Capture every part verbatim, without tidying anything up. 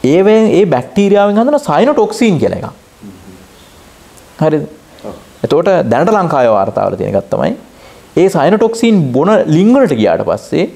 ඒවෙන් ඒ බැක්ටීරියාවෙන් හදන සයිනෝටොක්සින් කියලා එකක්. හරිද? එතකොට දැනට ලංකාවේ වාර්තාවල තියෙන එකක් තමයි ඒ සයිනෝටොක්සින් බොන ලිං වලට ගියාට පස්සේ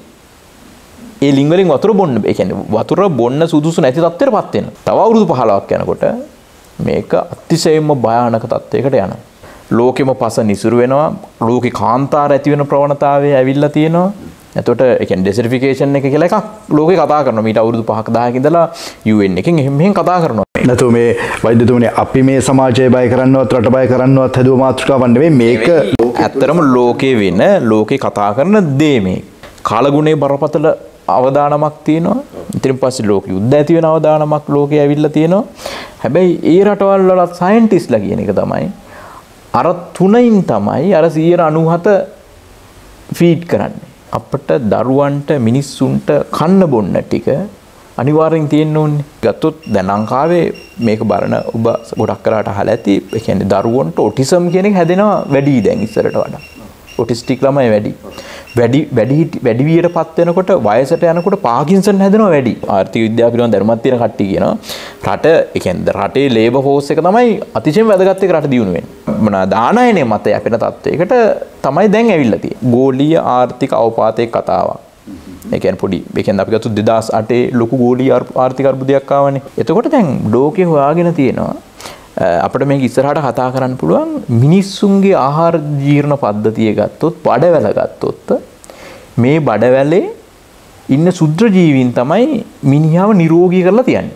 ඒ ලිං වලින් වතුර බොන්න, ඒ කියන්නේ වතුර බොන්න සුදුසු නැති තත්ත්වයකටපත් වෙනවා. තව අවුරුදු පහළොවක් යනකොට මේක අතිශයින්ම භයානක තත්ත්වයකට යනවා. ලෝකෙම පස නිසුරු වෙනවා. ලෝකේ කාන්තාර ඇති වෙන ප්‍රවණතාවය ඇවිල්ලා තියෙනවා. එතකොට ඒ කියන්නේ ඩෙසර්ටිෆිකේෂන් එක කියලා එකක් ලෝකේ කතා කරනවා. මීට අවුරුදු පහක දහයක ඉඳලා යූ එන් එකෙන් එහෙම මෙහෙම කතා කරනවා. නැතු මේ වෛද්‍යතුමනි අපි මේ සමාජය බය කරන්නවත් රට බය කරන්නවත් හැදුව මාතෘකාවක් නෙවෙයි මේක. ඇත්තරම ලෝකේ වෙන ලෝකේ කතා කරන දේ මේ. කාලගුණේ බරපතල අවදානමක් තියෙනවා. ඉතින් පස්සේ ලෝක යුද්ධ ඇති වෙන අවදානමක් ලෝකේ ඇවිල්ලා තියෙනවා. හැබැයි ඒ රටවල් වල සයන්ටිස්ට්ලා කියන එක තමයි අර තුනින් තමයි අර සියයට අනූහත ෆීඩ් කරන්නේ. අපිට දරුවන්ට මිනිස්සුන්ට කන්න බොන්න ටික අනිවාර්යෙන් තියෙන්න ඕනේ. ගත්තොත් දැන් ලංකාවේ මේක බලන ඔබ ගොඩක් කරාට අහලා ඇති. ඒ කියන්නේ දරුවන්ට ඔටිසම් කියන එක හැදෙනවා වැඩි දැන් ඉස්සරට වඩා. ඔටිස්ටික් ළමයි වැඩි. වැඩි වැඩි වැඩි වියටපත් වෙනකොට වයසට යනකොට පාකින්සන් හැදෙනවා වැඩි. ආර්ථික විද්‍යාව පිළිබඳ ධර්මයක් තියෙන කට්ටිය කියනවා රට ඒ කියන්නේ රටේ ලේබර් ෆෝස් එක තමයි අතිශයින් වැදගත් එක රට දියුණු වෙන්නේ. මොනවාද ආනයනයේ මත යැපෙන තත්ත්වයකට තමයි දැන් ඇවිල්ලා තියෙන්නේ. ගෝලීය ආර්ථික අවපාතයේ කතාවක්. ඒ කියන්නේ පොඩි ඒ කියන්නේ අපි ගත්ත දෙදාස් අටේ ලොකු ගෝලීය ආර්ථික අර්බුදයක් ආවනේ. එතකොට දැන් ලෝකේ හොයාගෙන තියෙනවා අපිට මේක ඉස්සරහට කතා කරන්න පුළුවන් මිනිස්සුන්ගේ ආහාර ජීර්ණ පද්ධතිය ගත්තොත් බඩවැල ගත්තොත් මේ බඩවැලේ ඉන්න සුද්ධ ජීවීන් තමයි මිනිහාව නිරෝගී කරලා තියන්නේ.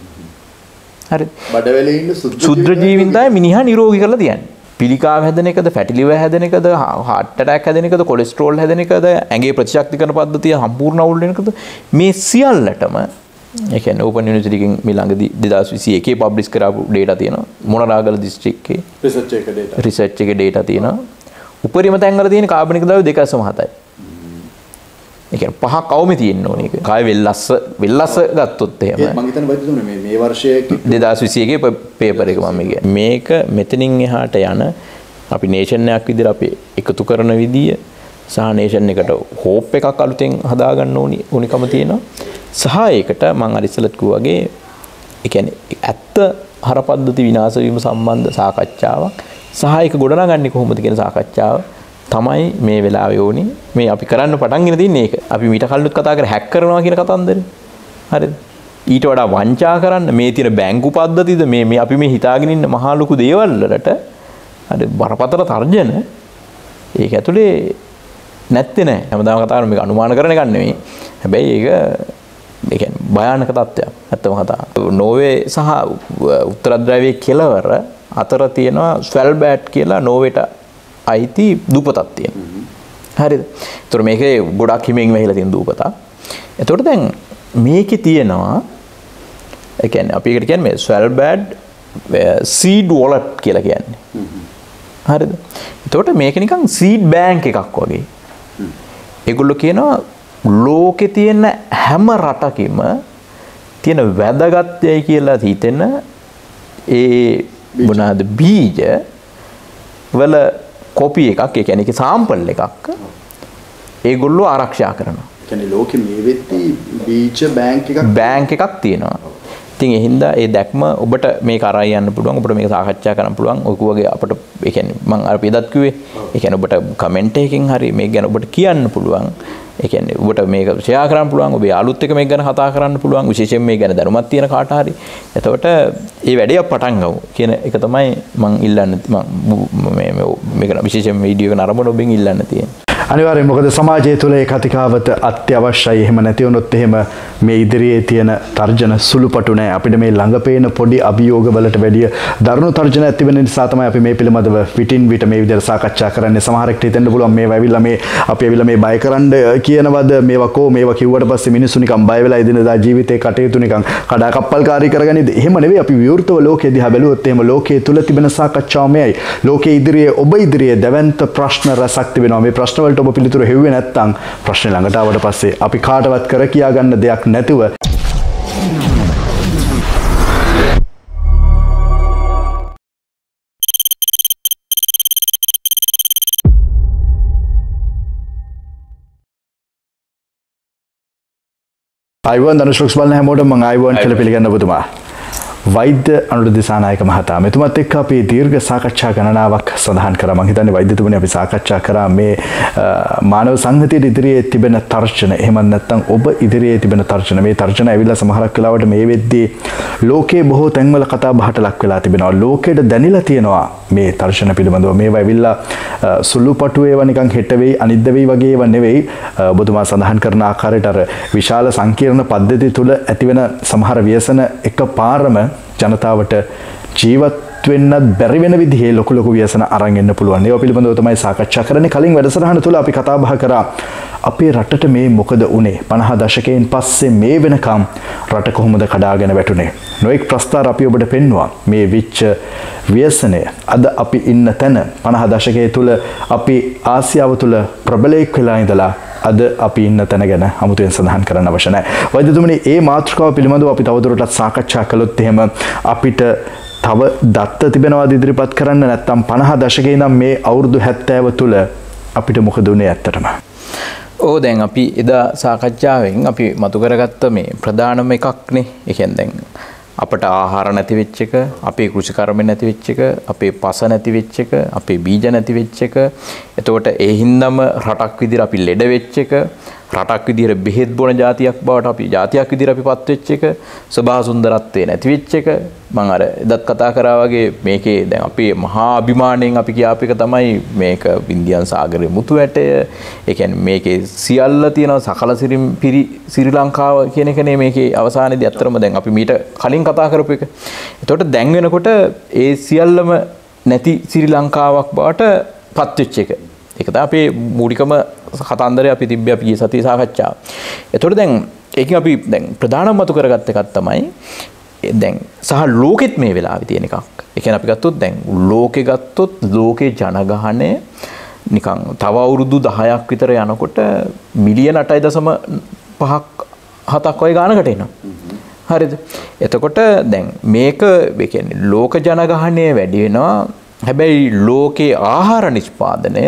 හරි. බඩවැලේ ඉන්න සුද්ධ ජීවීන් තමයි මිනිහා නිරෝගී කරලා තියන්නේ. පිළිකාව හැදෙන එකද, ෆැටි ලිවර් හැදෙන එකද, හાર્ට් ඇටැක් හැදෙන එකද, කොලෙස්ටරෝල් හැදෙන එකද, ඇඟේ ප්‍රතිශක්තිකරණ පද්ධතිය සම්පූර්ණ අවුල් වෙන එකද මේ සියල්ලටම ඒ කියන්නේ ඕපන් යුනිවර්සිටි එකෙන් මේ ළඟදී දෙදාස් විසි එකේ පබ්ලිෂ් කරපු data තියෙනවා. මොනරාගල දිස්ත්‍රික්කේ රිසර්ච් එකේ data රිසර්ච් එකේ data තියෙනවා. උපරිම තැන්වල තියෙන කාබනික ද්‍රව්‍ය දෙක දශම හතයි. ඒ කියන්නේ පහක් අවමේ තියෙන්න ඕනේ ඒක. කාය වෙල්ලස්ස වෙල්ලස්ස ගත්තොත් එහෙම. මම හිතන්නේ වෛද්‍යතුමනි මේ මේ වර්ෂයේ දෙදාස් විසි එකේ පේපර් එක මම කියන්නේ. මේක මෙතනින් එහාට යන අපි නේෂන් එකක් විදිහට අපි එකතු කරන විදිය සහ නේෂන් එකට හෝප් එකක් අලුතෙන් හදාගන්න ඕනි ඕනිකම තියෙනවා. සහ ඒකට මම අර ඉස්සෙල්ලත් කිව්වාගේ ඒ කියන්නේ ඇත්ත හරපද්ධති විනාශ වීම සම්බන්ධ සාකච්ඡාවක් සහ ඒක ගොඩනගන්නේ කොහොමද කියන සාකච්ඡාව තමයි මේ වෙලාවේ ඕනි. මේ අපි කරන්න පටන් ගෙන තින්නේ ඒක. අපි මීට කලිනුත් කතා කර හැක් කරනවා කියන කතන්දරේ. හරිද? ඊට වඩා වංචා කරන්න මේ තියෙන බැංකු පද්ධතිද මේ මේ අපි මේ හිතාගෙන ඉන්න මහා ලොකු දේවල් වලට හරි බරපතල තර්ජන ඒක ඇතුලේ නැත්තේ නෑ. හැමදාම කතා කරන මේක අනුමාන කරන එකක් නෙමෙයි. හැබැයි ඒක ඒ කියන්නේ භයානක තත්ත්වයක්. ඇත්තම කතාව. නෝර්වේ සහ උත්තර ද්‍රවයේ කෙළවර අතර තියෙනවා ස්වැල්බෑඩ් කියලා නෝර්වේට අයිති දූපතක් තියෙනවා. හරිද? ඒතර මේකේ ගොඩක් හිමින් වෙහිලා තියෙන දූපතක්. එතකොට දැන් මේකේ තියෙනවා ඒ කියන්නේ අපි ඒකට කියන්නේ මේ ස්වැල්බෑඩ් සීඩ් වොලට් කියලා කියන්නේ. හරිද? එතකොට මේක නිකන් සීඩ් බැංක් එකක් වගේ. ඒගොල්ලෝ කියනවා ලෝකේ තියෙන හැම රටකෙම තියෙන වැදගත්යයි කියලා හිතෙන ඒ මොනවාද බීජ වල කොපි එකක් ඒ කියන්නේ ඒකේ සාම්පල් එකක් ඒගොල්ලෝ ආරක්ෂා කරනවා. ඒ කියන්නේ ලෝකෙ මේ වෙද්දී බීජ බැංක් එකක් බැංක් එකක් තියෙනවා. ඉතින් ඒ හින්දා ඒ දැක්ම ඔබට මේක අරයි යන්න පුළුවන්. ඔබට මේක සාකච්ඡා කරන්න පුළුවන්. ඔය වගේ අපිට ඒ කියන්නේ මම අර පිටත් කිව්වේ ඒ කියන්නේ ඔබට කමෙන්ට් එකකින් හරි මේක ගැන ඔබට කියන්න පුළුවන්. ඒ කියන්නේ ඔබට මේක ෂෙයා කරන්න පුළුවන්. ඔබේ යාළුවොත් එක්ක මේක ගැන කතා කරන්න පුළුවන්. විශේෂයෙන් මේ ගැන දැනුමක් තියෙන කාට හරි. එතකොට මේ වැඩේ පටන් ගමු කියන එක තමයි මම ඉල්ලන්නේ. මම මේ මේක විශේෂයෙන් වීඩියෝ එක නරඹන ඔබෙන් ඉල්ලන්න තියෙන්නේ. අනිවාර්යයෙන් මොකද සමාජය තුළ ඒ කතිකාවත අත්‍යවශ්‍යයි. එහෙම නැති වුණොත් එහෙම මේ ඉදිරියේ තියෙන තර්ජන සුළුපටු නැහැ. අපිට මේ ළඟ පේන පොඩි අභියෝග වලට වැඩිය දරුණු තර්ජන ඇති වෙන නිසා තමයි අපි මේ පිළිබඳව පිටින් විට මේ විදිහට සාකච්ඡා කරන්නේ. සමහරෙක්ට හිතෙන්න පුළුවන් මේවා ඇවිල්ලා මේ අපි ඇවිල්ලා මේ බය කරන්න කියනවද මේවා කෝ මේවා කිව්වට පස්සේ මිනිස්සු නිකන් බය වෙලා ඉදිනදා ජීවිතේ කටයුතු නිකන් කඩා කප්පල්කාරී කරගනිද? එහෙම නෙවෙයි. අපි විවෘතව ලෝකෙ දිහා බැලුවොත් එහෙම ලෝකයේ තුල තිබෙන සාකච්ඡාව මෙයයි. ලෝකයේ ඉදිරියේ ඔබ ඉදිරියේ දැවැන්ත ප්‍රශ්න රසක් තිබෙනවා. මේ ප්‍රශ්න වලට ඔබ පිළිතුරු හෙව්වේ නැත්නම් ප්‍රශ්නේ ළඟට ආවට පස්සේ අපි කාටවත් කර කියා ගන්න දෙයක් නැතුව අයිවන් ධනුෂ්ලොක්ස් බලන හැමෝටම මම අයිවන් කියලා පිළිගන්න ඔබතුමා. වෛද්‍ය අනුර දිසානායක මහතා මෙතුමත් එක්ක අපි දීර්ඝ සාකච්ඡා ගණනාවක් සඳහන් කරා. මම හිතන්නේ වෛද්‍යතුමනි අපි සාකච්ඡා කරා මේ මානව සංහතියේ ඉදිරියේ තිබෙන තර්ජන. එහෙම නැත්නම් ඔබ ඉදිරියේ තිබෙන තර්ජන. මේ තර්ජන ඇවිල්ලා සමහරක් වෙලාවට මේ වෙද්දී ලෝකේ බොහෝ තැන්වල කතා බහට ලක් වෙලා තිබෙනවා. ලෝකෙට දැනිලා තියෙනවා මේ තර්ජන පිළිබඳව. මේවා ඇවිල්ලා සුළුපටු ඒවා නිකන් හෙට වෙයි අනිද්ද වෙයි වගේ ඒවා නෙවෙයි. ඔබතුමා සඳහන් කරන ආකාරයට අර විශාල සංකීර්ණ පද්ධතිය තුල ඇතිවෙන සමහර ව්‍යසන එකපාරම ජනතාවට ජීවත් වෙන්නත් බැරි වෙන විදිහේ ලොකු ලොකු ව්‍යසන අරන් එන්න පුළුවන්. ඒවා පිළිබඳව තමයි සාකච්ඡා කරන්නේ. කලින් වැඩසටහන තුල අපි කතා බහ කරා අපේ රටට මේ මොකද උනේ? පනහ දශකයෙන් පස්සේ මේ වෙනකම් රට කොහොමද කඩාගෙන වැටුනේ? නොඑක් ප්‍රස්තාර අපි ඔබට පෙන්වුවා. මේ විච්ච ව්‍යසනය අද අපි ඉන්න තැන පනහ දශකයේ තුල අපි ආසියාව තුල ප්‍රබලයක් වෙලා ඉඳලා අද අපි ඉන්න තැන ගැන අමුතුවෙන් සඳහන් කරන්න අවශ්‍ය නැහැ. වෛද්‍යතුමනි, ඒ මාතෘකාව පිළිබඳව අපි තවදුරටත් සාකච්ඡා කළොත් එහෙම අපිට තව දත්ත තිබෙනවාද ඉදිරිපත් කරන්න? නැත්නම් පනහ දශකයේ ඉඳන් මේ අවුරුදු හැත්තෑව තුල අපිට මොකද උනේ ඇත්තටම? ඕ දැන් අපි එදා සාකච්ඡාවෙන් අපි මතු කරගත්ත මේ ප්‍රධානම එකක්නේ. ඒ කියන්නේ දැන් අපට ආහාර නැති වෙච්ච එක, අපේ කෘෂිකර්ම නැති වෙච්ච එක, අපේ පස නැති වෙච්ච එක, අපේ බීජ නැති වෙච්ච එක. එතකොට ඒ හින්දාම රටක් විදිහට අපි ලෙඩ වෙච්ච එක, රටක් විදිහට බෙහෙත් බොන જાතියක් බවට අපි જાතියක් විදිහට අපි පත් වෙච්ච එක, සබහා සුන්දරත්වයේ නැති වෙච්ච එක. මම අර එදත් කතා කරා වගේ මේකේ දැන් අපේ මහා අභිමාණයෙන් අපි කියාපු එක තමයි මේක වින්දියන් සාගරයේ මුතු ඇටය. ඒ කියන්නේ මේකේ සියල්ල තියෙනවා සකල සිරිම් පිරි ශ්‍රී ලංකාව කියන එකනේ මේකේ අවසානයේදී අත්‍තරම දැන් අපි මීට කලින් කතා කරපු එක. එතකොට දැන් වෙනකොට ඒ සියල්ලම නැති ශ්‍රී ලංකාවක් බවට පත් වෙච්ච එක. ඒක තමයි අපේ මූලිකම කතන්දරය අපි තිබ්බේ අපි ගිය සතියේ සාකච්ඡාව. එතකොට දැන් ඒකෙන් අපි දැන් ප්‍රධානම මතු කරගත්ත එකක් තමයි දැන් සහ ලෝකෙත් මේ වෙලාවේ තියෙන එකක්. ඒ කියන්නේ අපි ගත්තොත් දැන් ලෝකේ ගත්තොත් ලෝකේ ජනගහනය නිකන් තව අවුරුදු දහයක් විතර යනකොට මිලියන අටයි දශම පහක් හතක් වගේ ගානකට එනවා. හරිද? එතකොට දැන් මේක ඒ කියන්නේ ලෝක ජනගහනය වැඩි වෙනවා. හැබැයි ලෝකේ ආහාර නිෂ්පාදනය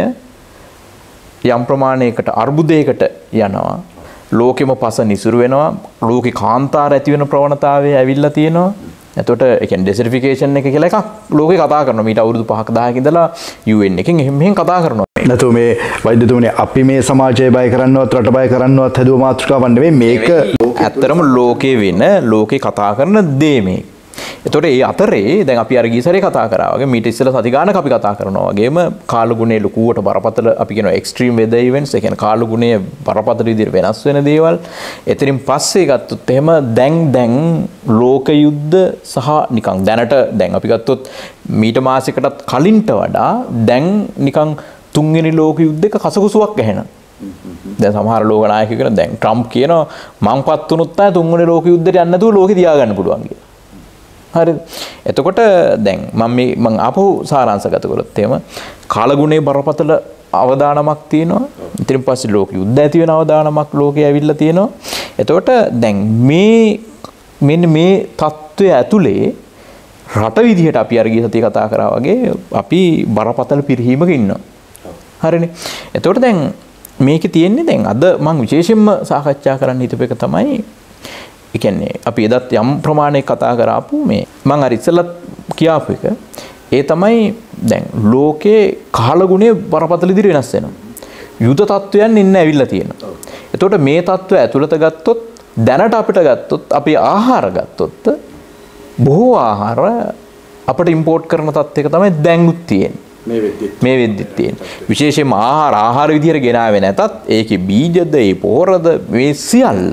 යම් ප්‍රමාණයකට අර්බුදයකට යනවා. ලෝකෙම පස නිසුරු වෙනවා. ලෝකේ කාන්තාර ඇති වෙන ප්‍රවණතාවය ඇවිල්ලා තියෙනවා. එතකොට ඒ කියන්නේ ඩෙසර්ටිෆිකේෂන් එක කියලා එකක් ලෝකේ කතා කරනවා. මීට අවුරුදු පහක දහයක ඉඳලා යූ එන් එකෙන් එහෙම මෙහෙන් කතා කරනවා. නැතු මේ වෛද්‍යතුමනි, අපි මේ සමාජය බය කරන්නවත් රට බය කරන්නවත් හැදුව මාතෘකාවක් නෙවෙයි මේක. ඇත්තරම ලෝකේ වෙන ලෝකේ කතා කරන දේ මේ. එතකොට ඒ අතරේ දැන් අපි අර ගිය සැරේ කතා කරා වගේ මීට ඉස්සෙල්ලා සති ගානක් අපි කතා කරනවා වගේම කාලගුණයේ ලකුවට බරපතල අපි කියනවා එක්ස්ට්‍රීම් වෙදර් ඉවෙන්ට්ස්. ඒ කියන්නේ කාලගුණයේ බරපතල විදිහට වෙනස් වෙන දේවල්. එතනින් පස්සේ ගත්තොත් එහෙම දැන් දැන් ලෝක යුද්ධ සහ නිකන් දැනට දැන් අපි ගත්තොත් මීට මාසයකටත් කලින්ට වඩා දැන් නිකන් තුන්වෙනි ලෝක යුද්ධයක කසකුසුවක් ඇහෙනවා. දැන් සමහර ලෝක නායකයෝ කියන දැන් ට්‍රම්ප් කියනවා මං පත් වුණොත් තමයි තුන්වෙනි ලෝක යුද්ධයට යන්න නැතුව ලෝකෙ තියාගන්න පුළුවන් කියලා. හරිද? එතකොට දැන් මම මේ මම ආපහු සාරාංශගත කළොත් එහෙම කාලගුණේ බරපතල අවදානමක් තියෙනවා. ඊට පස්සේ ලෝක යුද්ධ ඇති වෙන අවදානමක් ලෝකේ ඇවිල්ලා තියෙනවා. එතකොට දැන් මේ මෙන්න මේ தত্ত্বය ඇතුලේ රට විදිහට අපි අර ගිය සතියේ කතා කරා වගේ අපි බරපතල පිරිහීමක ඉන්නවා. හරිනේ. එතකොට දැන් මේකේ තියෙන්නේ දැන් අද මම විශේෂයෙන්ම සාකච්ඡා කරන්න හිතපු එක තමයි ඒ කියන්නේ අපි එදත් යම් ප්‍රමාණයක කතා කරාපු මේ මම අර ඉස්සෙල්ලත් කියාපු එක ඒ තමයි දැන් ලෝකේ කාලගුණයේ බරපතල විදිහට වෙනස් වෙනවා. යුද තත්වයන් ඉන්න ඇවිල්ලා තියෙනවා. එතකොට මේ තත්වය ඇතුළත ගත්තොත් දැනට අපිට ගත්තොත් අපි ආහාර ගත්තොත් බොහෝ ආහාර අපිට ඉම්පෝට් කරන තත්ත්වයක තමයි දැන්ුත් තියෙන්නේ. මේ වෙද්දිත් මේ වෙද්දිත් තියෙන්නේ. විශේෂයෙන්ම ආහාර ආහාර විදිහට ගෙනාවේ නැතත් ඒකේ බීජද ඒ පොහොරද මේ සියල්ල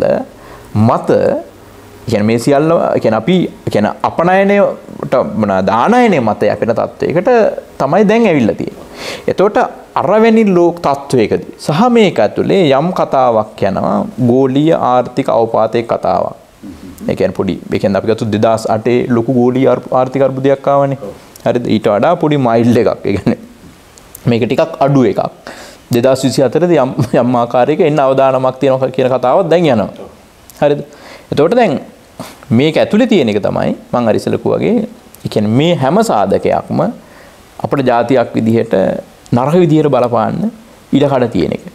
මත කියන්නේ මේ සියල්ල කියන්නේ අපි කියන්නේ අපනයනයට මොන දානයනේ මත යැපෙන තත්වයකට තමයි දැන් ඇවිල්ලා තියෙන්නේ. එතකොට අරවැනි ලෝක තත්වයකදී සහ මේක ඇතුලේ යම් කතාවක් යනවා ගෝලීය ආර්ථික අවපාතයේ කතාවක්. ඒ කියන්නේ පොඩි ඒ කියන්නේ අපි ගත්ත දෙදාස් අටේ ලොකු ගෝලීය ආර්ථික අර්බුදයක් ආවනේ. හරිද? ඊට වඩා පොඩි මයිල්ඩ් එකක්. ඒ කියන්නේ මේක ටිකක් අඩු එකක්. දෙදාස් විසි හතරේදී යම් යම් ආකාරයක එන්න අවදානමක් තියෙනවා කියන කතාවක් දැන් යනවා. හරිද? එතකොට දැන් මේක ඇතුලේ තියෙන එක තමයි මම අර ඉස්සෙල්ලා කිව්වාගේ ඒ කියන්නේ මේ හැම සාධකයක්ම අපේ ජාතියක් විදිහට නරක විදිහට බලපාන්න ඉඩ කඩ තියෙන එක.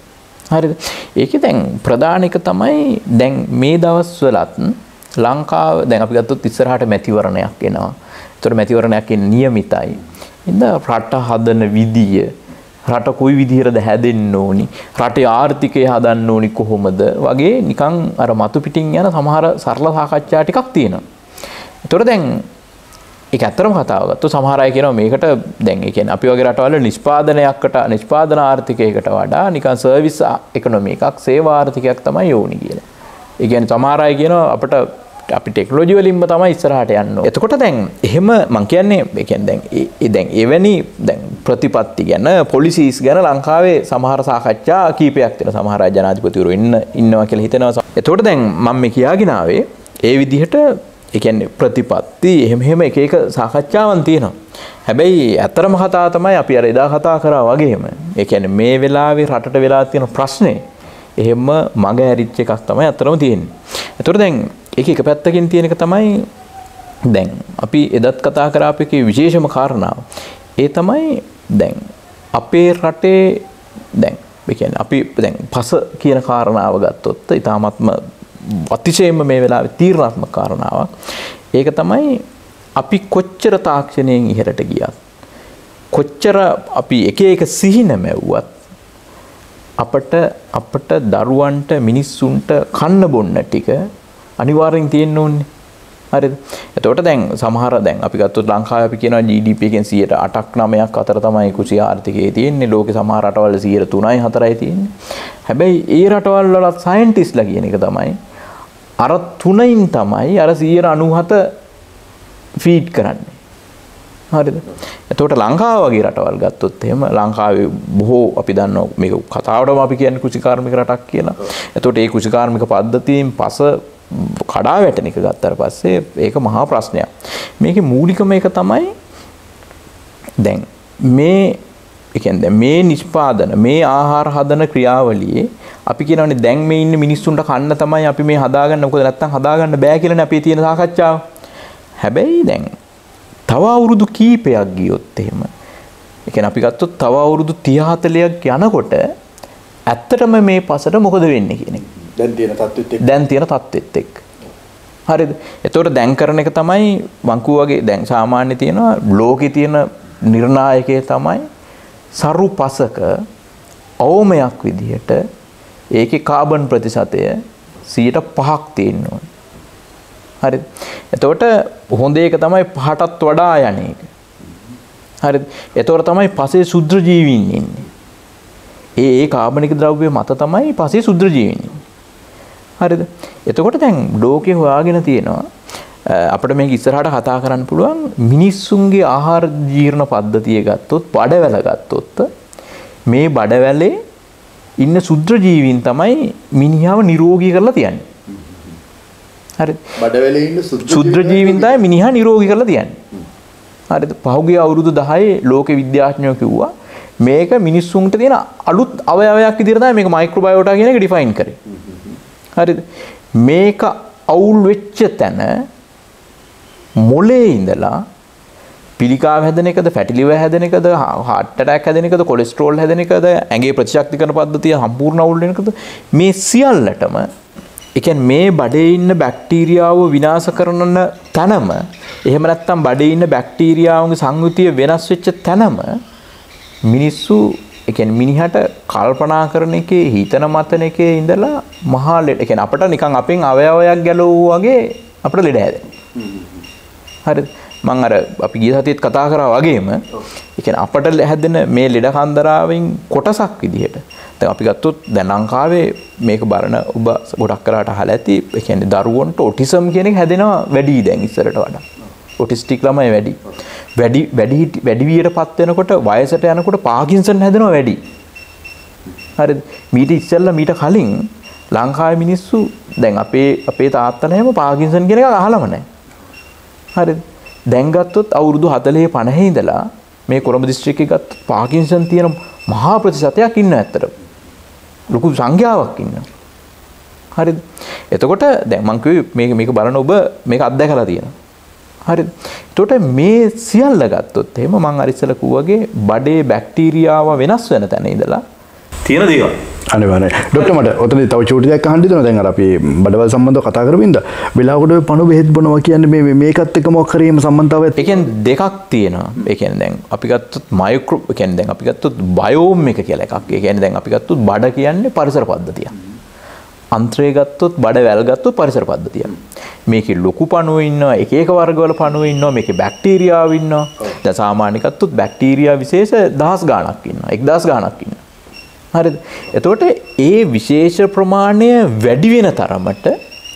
හරිද? ඒකේ දැන් ප්‍රධාන එක තමයි දැන් මේ දවස්වලත් ලංකාව දැන් අපි ගත්තොත් ඉස්සරහට මැතිවරණයක් එනවා. ඒතර මැතිවරණයක් නියමිතයි. ඉතින් රට හදන විදිය රට කොයි විදිහටද හැදෙන්න ඕනි රටේ ආර්ථිකය හදන්න ඕනි කොහොමද වගේ නිකන් අර මතු පිටින් යන සමහර සරල සාකච්ඡා ටිකක් තියෙනවා. ඒතර දැන් ඒක ඇත්තම කතාව ගත්තොත් සමහර අය කියනවා මේකට දැන් ඒ කියන්නේ අපි වගේ රටවල නිෂ්පාදනයකට නිෂ්පාදන ආර්ථිකයකට වඩා නිකන් සර්විස් ඉකොනොමි එකක් සේවා ආර්ථිකයක් තමයි ඕනි කියලා. ඒ කියන්නේ සමහර අය කියනවා අපිට අපි ටෙක්නොලොජි වලින්ම තමයි ඉස්සරහට යන්න ඕනේ. එතකොට දැන් එහෙම මම කියන්නේ ඒ කියන්නේ දැන් ඒ දැන් එවැනි දැන් ප්‍රතිපත්ති ගැන පොලිසිස් ගැන ලංකාවේ සමහර සාකච්ඡා කීපයක් තියෙනවා. සමහර අය ජනාධිපතිවරු ඉන්න ඉන්නවා කියලා හිතනවා. එතකොට දැන් මම මේ කියාගෙන ආවේ ඒ විදිහට ඒ කියන්නේ ප්‍රතිපත්ති එහෙම එහෙම එක එක සාකච්ඡාවන් තියෙනවා. හැබැයි ඇත්තරම කතාව තමයි අපි අර එදා කතා කරා වගේම. ඒ කියන්නේ මේ වෙලාවේ රටට වෙලා තියෙන ප්‍රශ්නේ එහෙම මග ඇරිච්ච එකක් තමයි ඇත්තරම තියෙන්නේ. ඒතකොට දැන් ඒක එක පැත්තකින් තියෙන එක තමයි දැන් අපි එදත් කතා කරාපු එකේ විශේෂම කාරණාව. ඒ තමයි දැන් අපේ රටේ දැන් ඒ කියන්නේ අපි දැන් පස කියන කාරණාව ගත්තොත් ඊටාත්ම අතිශයින්ම මේ වෙලාවේ තීරණාත්මක කාරණාවක්. ඒක තමයි අපි කොච්චර තාක්ෂණයෙන් ඉහළට ගියත් කොච්චර අපි එක එක සිහින මැව්වත් අපට අපට දරුවන්ට මිනිස්සුන්ට කන්න බොන්න ටික අනිවාර්යෙන් තියෙන්න ඕනේ. හරිද? එතකොට දැන් සමහර දැන් අපි ගත්තොත් ලංකාවේ අපි කියනවා ජී ඩී පී එකෙන් සියයට අටක් නවයක් අතර තමයි කුසී ආර්ථිකයේ තියෙන්නේ. ලෝකේ සමහර රටවල සියයට තුනයි හතරයි තියෙන්නේ. හැබැයි ඒ රටවල් වල සයන්ටිස්ලා කියන එක තමයි අර තුනෙන් තමයි අර සියයට අනූහත ෆීඩ් කරන්නේ. හරිද? එතකොට ලංකාව වගේ රටවල් ගත්තොත් එහෙම ලංකාවේ බොහෝ අපි දන්නවා මේක කතාවටම අපි කියන්නේ කුසිකාර්මික රටක් කියලා. එතකොට ඒ කුසිකාර්මික පද්ධතියෙන් පස කඩා වැටෙන එක ගත්තාට පස්සේ ඒක මහා ප්‍රශ්නයක්. මේකේ මූලිකම එක තමයි දැන් මේ ඒ කියන්නේ මේ නිෂ්පාදන මේ ආහාර හදන ක්‍රියාවලියේ අපි කියනවානේ දැන් මේ ඉන්න මිනිස්සුන්ට කන්න තමයි අපි මේ හදාගන්න. මොකද නැත්තම් හදාගන්න බෑ කියලානේ අපේ තියෙන සාකච්ඡාව. හැබැයි දැන් තව අවුරුදු කීපයක් ගියොත් එහෙම ඒ කියන්නේ අපි ගත්තොත් තව අවුරුදු තිහ හතලිහක් යනකොට ඇත්තටම මේ පසට මොකද වෙන්නේ කියන එක දැන් තියෙන තත්ත්වෙත් එක්ක දැන් තියෙන තත්ත්වෙත් එක්ක හරිද? එතකොට දැන් කරන එක තමයි වංකු වගේ දැන් සාමාන්‍ය තියෙනවා ලෝකේ තියෙන නිර්ණායකය තමයි සරු පසක අවමයක් විදිහට ඒකේ කාබන් ප්‍රතිශතය සියයට පහක් තියෙන්න ඕනේ. හරිද? එතකොට හොඳ එක තමයි පහටත් වඩා යන එක. හරිද? එතකොට තමයි පසේ ශුද්ධ ජීවීන් ඉන්නේ. ඒ ඒ කාබනික ද්‍රව්‍ය මත තමයි පසේ ශුද්ධ ජීවීන් ඉන්නේ. හරිද? එතකොට දැන් ලෝකේ හොයාගෙන තියෙනවා අපිට මේක ඉස්සරහට කතා කරන්න පුළුවන් මිනිස්සුන්ගේ ආහාර ජීර්ණ පද්ධතිය ගත්තොත් බඩවැල ගත්තොත් මේ බඩවැලේ ඉන්න ශුද්ධ ජීවීන් තමයි මිනිහාව නිරෝගී කරලා තියන්නේ. හරිද? බඩවැලේ ඉන්න ශුද්ධ ජීවීන් තමයි මිනිහා නිරෝගී කරලා තියන්නේ. හරිද? පහුගිය අවුරුදු දහයේ ලෝක විද්‍යාඥයෝ කිව්වා මේක මිනිස්සුන්ට තියෙන අලුත් අවයවයක් විදිහට තමයි මේක මයික්‍රෝබයෝටා කියන එක ඩිෆයින් කරේ. හරිද? මේක අවුල් වෙච්ච තැන මොලේ ඉඳලා පිළිකාව හැදෙන එකද ෆැටි ලිවර් හැදෙන එකද heart attack හැදෙන එකද කොලෙස්ටරෝල් හැදෙන එකද ඇඟේ ප්‍රතිශක්තිකරණ පද්ධතිය සම්පූර්ණ අවුල් වෙන එකද මේ සියල්ලටම ඒ කියන්නේ මේ බඩේ ඉන්න බැක්ටීරියාව විනාශ කරන තැනම එහෙම නැත්නම් බඩේ ඉන්න බැක්ටීරියාවන්ගේ සංයුතිය වෙනස් වෙච්ච තැනම මිනිස්සු ඒ කියන්නේ මිනිහට කල්පනා කරන එකේ හිතන මතන එකේ ඉඳලා මහා ලෙඩ ඒ කියන්නේ අපිට නිකන් අපෙන් අවයවයක් ගැලවුවා වගේ අපිට ලෙඩ හැදෙනවා. හරිද? මම අර අපි ගිය සතියේත් කතා කරා වගේම ඒ කියන්නේ අපට හැදෙන මේ ලෙඩ කන්දරාවෙන් කොටසක් විදිහට දැන් අපි ගත්තොත් දැන් ලංකාවේ මේක බරණ ඔබ ගොඩක් කරාට අහලා ඇති ඒ කියන්නේ දරුවන්ට ඔටිසම් කියන එක හැදෙනවා වැඩි දැන් ඉස්සරට වඩා. ඔටිස්ටික් ළමයි වැඩි. වැඩි වැඩි වැඩි වියටපත් වෙනකොට වයසට යනකොට පාකින්සන් හැදෙනවා වැඩි. හරිද? මීට ඉස්සෙල්ලා මීට කලින් ලංකාවේ මිනිස්සු දැන් අපේ අපේ තාත්තලා හැම පාකින්සන් කියන එක අහලම නැහැ. හරිද? දැන් ගත්තොත් අවුරුදු හතළිහ පනහ ඉඳලා මේ කොළඹ දිස්ත්‍රික්කයේ ගත්තොත් පාකින්සන් තියෙන මහා ප්‍රතිශතයක් ඉන්නවා ඇත්තට. ලොකු සංඛ්‍යාවක් ඉන්නවා. හරිද? එතකොට දැන් මම කිව්වේ මේක මේක බලන ඔබ මේක අත්දැකලා තියෙනවා. හරිද? එතකොට මේ සියල්ල ගත්තොත් එහෙම මම අර ඉස්සෙල්ලා කිව්වාගේ බඩේ බැක්ටීරියාව වෙනස් වෙන තැන ඉඳලා තියෙන දේවල්. අනිවාර්යයෙන්. ડોක්ටර් මට ඔතනදී තව චූටි දෙයක් අහන්න දෙනවා. දැන් අර අපි බඩවැල් සම්බන්ධව කතා කරමින් ඉඳ වෙලාවකට ඔය පණු බෙහෙත් බොනවා කියන්නේ මේ මේකත් එක්ක මොකක් හරි එහෙම සම්බන්ධතාවයක්. ඒ කියන්නේ දෙකක් තියෙනවා. ඒ කියන්නේ දැන් අපි ගත්තොත් මයික්‍රෝ ඒ කියන්නේ දැන් අපි ගත්තොත් බයෝම් එක කියලා එකක්. ඒ කියන්නේ දැන් අපි ගත්තොත් බඩ කියන්නේ පරිසර පද්ධතියක්. අන්ත්‍රය ගත්තොත් බඩ වැල් ගත්තොත් පරිසර පද්ධතියක්. මේකේ ලොකු පණුව ඉන්නවා, එක එක වර්ගවල පණුව ඉන්නවා, මේකේ බැක්ටීරියාව ඉන්නවා. දැන් සාමාන්‍ය ගත්තොත් බැක්ටීරියා විශේෂ දහස් ගාණක් ඉන්නවා. එක්දහස් ගාණක් ඉන්නවා. හරිද? එතකොට ඒ විශේෂ ප්‍රමාණය වැඩි වෙන තරමට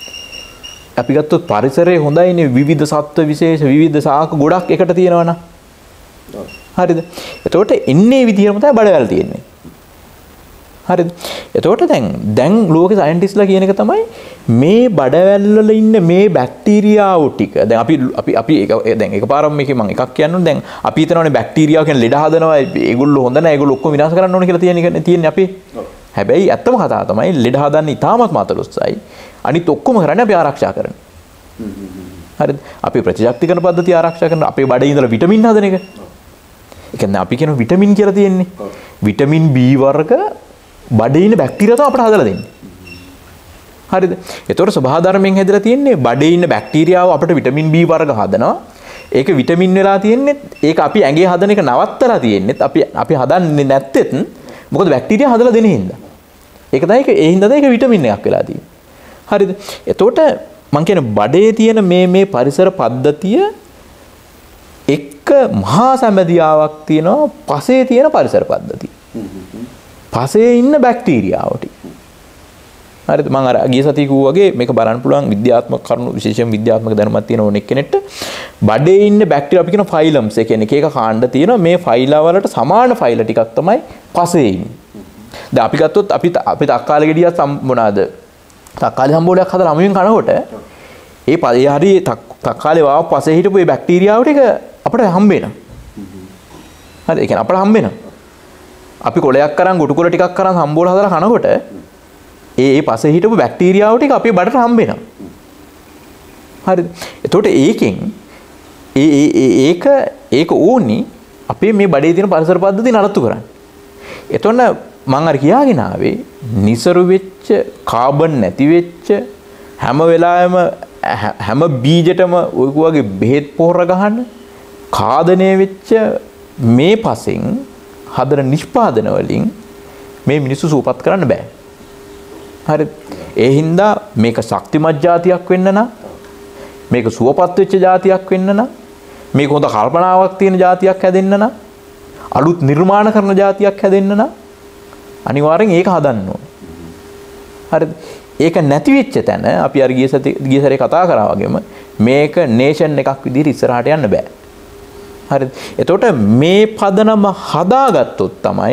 අපි ගත්තොත් පරිසරයේ හොඳයිනේ විවිධ සත්ත්ව විශේෂ විවිධ ශාක ගොඩක් එකට තියෙනවනම්. හරිද? එතකොට එන්නේ විදිහම තමයි බඩවැල් තියෙන්නේ. හරිද? එතකොට දැන් දැන් ලෝකේ සයන්ටිස්ට්ලා කියන එක තමයි මේ බඩවැල් වල ඉන්න මේ බැක්ටීරියාව ටික දැන් අපි අපි අපි දැන් එකපාරම මේකේ මම එකක් කියන්නම් දැන් අපි හිතනවානේ බැක්ටීරියාව කියන්නේ ලෙඩ හදනවා ඒගොල්ලෝ හොඳ නැහැ ඒගොල්ලෝ ඔක්කොම විනාශ කරන්න ඕනේ කියලා තියෙන එක තියෙන්නේ අපි. හැබැයි ඇත්තම කතාව තමයි ලෙඩ හදන්න ඉතාමත් මාතලොස්සයි. අනිත් ඔක්කොම කරන්නේ අපි ආරක්ෂා කරන. හරිද? අපි ප්‍රතිශක්තිකරණ පද්ධතිය ආරක්ෂා කරන අපේ බඩේ ඉඳලා විටමින් හදන එක. ඒ කියන්නේ අපි කියන විටමින් කියලා තියෙන්නේ. විටමින් B වර්ග බඩේ ඉන්න බැක්ටීරියා තමයි අපිට හදලා දෙන්නේ. හරිද? ඒතකොට ස්වභාවධර්මයෙන් හැදලා තියෙන්නේ බඩේ ඉන්න බැක්ටීරියාව අපිට විටමින් B වර්ග හදනවා. ඒක විටමින් වෙලා තියෙන්නේ ඒක අපි ඇඟේ හදන එක නවත්තලා තියෙන්නේ අපි අපි හදන්නේ නැත්තෙත් මොකද බැක්ටීරියා හදලා දෙන හින්දා. ඒක තමයි ඒක ඒ හින්දාද ඒක විටමින් එකක් වෙලා තියෙන්නේ. හරිද? එතකොට මම කියන්නේ බඩේ තියෙන මේ මේ පරිසර පද්ධතිය එක මහා සම්බදියාවක් තියෙනවා පසේ තියෙන පරිසර පද්ධතිය. පසේ ඉන්න බැක්ටීරියාව ටික. හරිද? මම අර ගිය සතිය කිව්වා වගේ මේක බලන්න පුළුවන් විද්‍යාත්මක කරුණු විශේෂයෙන් විද්‍යාත්මක දැනුමක් තියෙන ඕනෙක් කෙනෙක්ට බඩේ ඉන්න බැක්ටීරියා අපි කියන ෆයිලම්ස් ඒ කියන්නේ එක එක කාණ්ඩ තියෙනවා මේ ෆයිලා වලට සමාන ෆයිල ටිකක් තමයි පසේ ඉන්නේ. දැන් අපි ගත්තොත් අපි අපි තක්කාලි ගෙඩියක් මොනවාද? තක්කාලි සම්බෝලයක් හදලා අමුයෙන් කනකොට ඒ ඒ හරි තක්කාලි වාව පසේ හිටපු ඒ බැක්ටීරියාව ටික අපිට හම්බ වෙනවා. හරි? ඒ කියන්නේ අපිට හම්බ වෙනවා. අපි කොලයක් කරන් ගොටු කොල ටිකක් කරන් සම්බෝල හදලා කනකොට ඒ ඒ පසේ හිටපු බැක්ටීරියාව ටික අපේ බඩට හම්බ වෙනවා. හරිද? එතකොට ඒකෙන් ඒ ඒ ඒක ඒක ඕනි අපේ මේ බඩේ තියෙන පරිසර පද්ධතිය නඩත්තු කරන්න. එතකොට මම අර කියාගෙන ආවේ නිසරු වෙච්ච කාබන් නැති වෙච්ච හැම වෙලාවෙම හැම බීජෙටම ඔය වගේ බෙහෙත් පොහොර ගහන්න කාදනය වෙච්ච මේ පසෙන් හදන නිෂ්පාදන වලින් මේ මිනිස්සු සූපත් කරන්න බෑ. හරිද? ඒ හින්දා මේක ශක්තිමත් જાතියක් වෙන්න නම් මේක සුවපත් වෙච්ච જાතියක් වෙන්න නම් මේක හොඳ කල්පනාවක් තියෙන જાතියක් හැදෙන්න නම් අලුත් නිර්මාණ කරන જાතියක් හැදෙන්න නම් අනිවාර්යෙන් ඒක හදන්න ඕනේ. හරිද? ඒක නැති වෙච්ච තැන අපි අර ගිය සති ගිය සැරේ කතා කරා වගේම මේක නේෂන් එකක් විදිහට ඉස්සරහට යන්න බෑ. හරිද? එතකොට මේ පදනම හදාගත්තොත් තමයි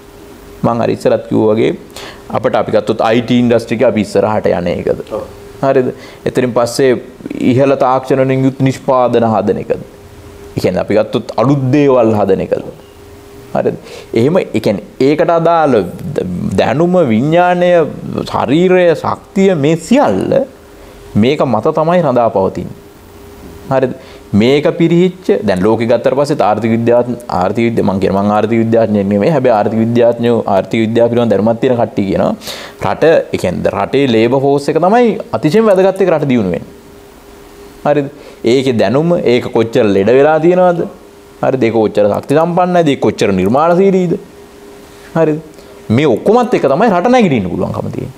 මම අර ඉස්සරත් කිව්වා වගේ අපිට අපි ගත්තොත් I T ඉන්ඩස්ට්‍රි එක අපි ඉස්සරහට යන එකද. හරිද? එතනින් පස්සේ ඉහළ තාක්ෂණ වලින් යුත් නිෂ්පාදන හදන එකද. ඒ කියන්නේ අපි ගත්තොත් අලුත් දේවල් හදන එකද. හරිද? එහෙම ඒ කියන්නේ ඒකට අදාළ දැනුම විඥාණය ශරීරය ශක්තිය මේ සියල්ල මේක මත තමයි රඳාපවතින්නේ. හරිද? මේක පිරිහිච්ච දැන් ලෝකෙ ගත්තට පස්සේ ආර්ථික විද්‍යාව ආර්ථික විද්‍යාව මම කියන මම ආර්ථික විද්‍යාඥයෙක් නෙමෙයි හැබැයි ආර්ථික විද්‍යාඥයෝ ආර්ථික විද්‍යාව පිළිබඳ දැනුමක් තියෙන කට්ටිය කියනවා රට ඒ කියන්නේ රටේ ලේබර් ෆෝස් එක තමයි අතිශයින් වැදගත් එක රට දියුණු වෙන්නේ. හරිද? ඒකේ දැනුම ඒක කොච්චර ලෙඩ වෙලා තියෙනවද? හරිද? ඒක කොච්චර ශක්ති සම්පන්නයිද? ඒක කොච්චර නිර්මාණශීලීද? හරිද? මේ ඔක්කොමත් එක තමයි රට නැගිටින්න පුළුවන්කම තියෙන්නේ.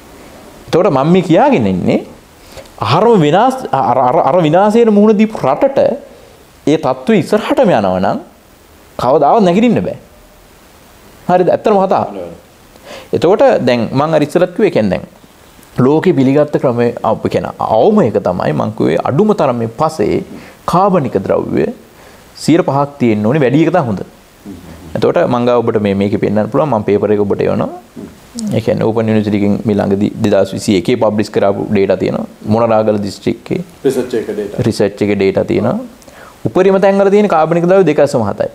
එතකොට මම මේ කියාගෙන ඉන්නේ ආහාරම විනාශ අර අර විනාශයට මුහුණ දීපු රටට ඒ තත්ත්වය ඉස්සරහටම යනවා නම් කවදාවත් නැගිටින්න බෑ. හරිද? ඇත්තම කතාව. එතකොට දැන් මම අර ඉස්සරත් කිව්වේ කියන්නේ දැන් ලෝකෙ පිළිගත්ත ක්‍රමයේ අපි කියන අවම එක තමයි මම කිව්වේ අඩුම තරමේ පසේ කාබනික ද්‍රව්‍ය සියයට පහක් තියෙන්න ඕනේ වැඩි එක තමයි හොඳ. එතකොට මම ගාව ඔබට මේ මේකේ පෙන්නන්න පුළුවන් මම පේපර් එක ඔබට එවනවා. ඒ කියන්නේ ඕපන් යුනිවර්සිටි එකෙන් මේ ළඟදී දෙදාස් විසි එකේ පබ්ලිෂ් කරපු data තියෙනවා. මොනරාගල දිස්ත්‍රික්කේ රිසර්ච් එකේ data. රිසර්ච් එකේ data තියෙනවා. උපරිම තැන් වල තියෙන කාබනික ද්‍රව්‍ය දෙක දශම හතයි.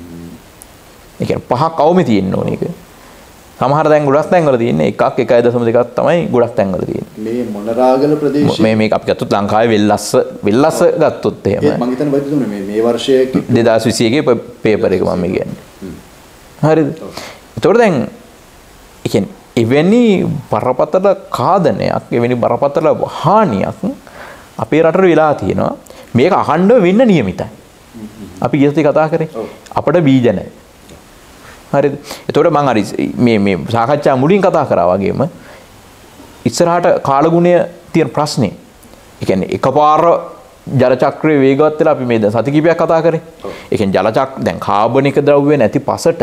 ඒ කියන්නේ පහක් අවමේ තියෙන්න ඕනේ ඒක. සමහර තැන් ගොඩක් තැන් වල තියෙන්නේ එකක් එකයි දශම දෙකක් තමයි ගොඩක් තැන් වල තියෙන්නේ. මේ මොනරාගල ප්‍රදේශයේ මේ මේක අපි ගත්තොත් ලංකාවේ වෙල්ලස්ස වෙල්ලස්ස ගත්තොත් එහෙම. මම හිතන්නේ වෛද්‍යතුමනි මේ මේ වර්ෂයේ දෙදාස් විසි එකේ පේපර් එක මම කියන්නේ. හරිද? ඒතකොට දැන් එවැනි බරපතල කාදනයක් එවැනි බරපතල හානියක් අපේ රටට වෙලා තියෙනවා. මේක අහන්න වෙන්න නියමිතයි. අපි ඊයේත් කතා කරේ අපිට බීජ නැහැ. හරිද? එතකොට මම හරි මේ මේ සාකච්ඡා මුලින් කතා කරා වගේම ඉස්සරහට කාලගුණය තියෙන ප්‍රශ්නේ. ඒ කියන්නේ එකපාර ජල චක්‍රයේ වේගවත් වෙලා අපි මේ දැන් සති කිපයක් කතා කරේ. ඒ කියන්නේ ජල චක්‍ර දැන් කාබනික ද්‍රව්‍ය නැති පසට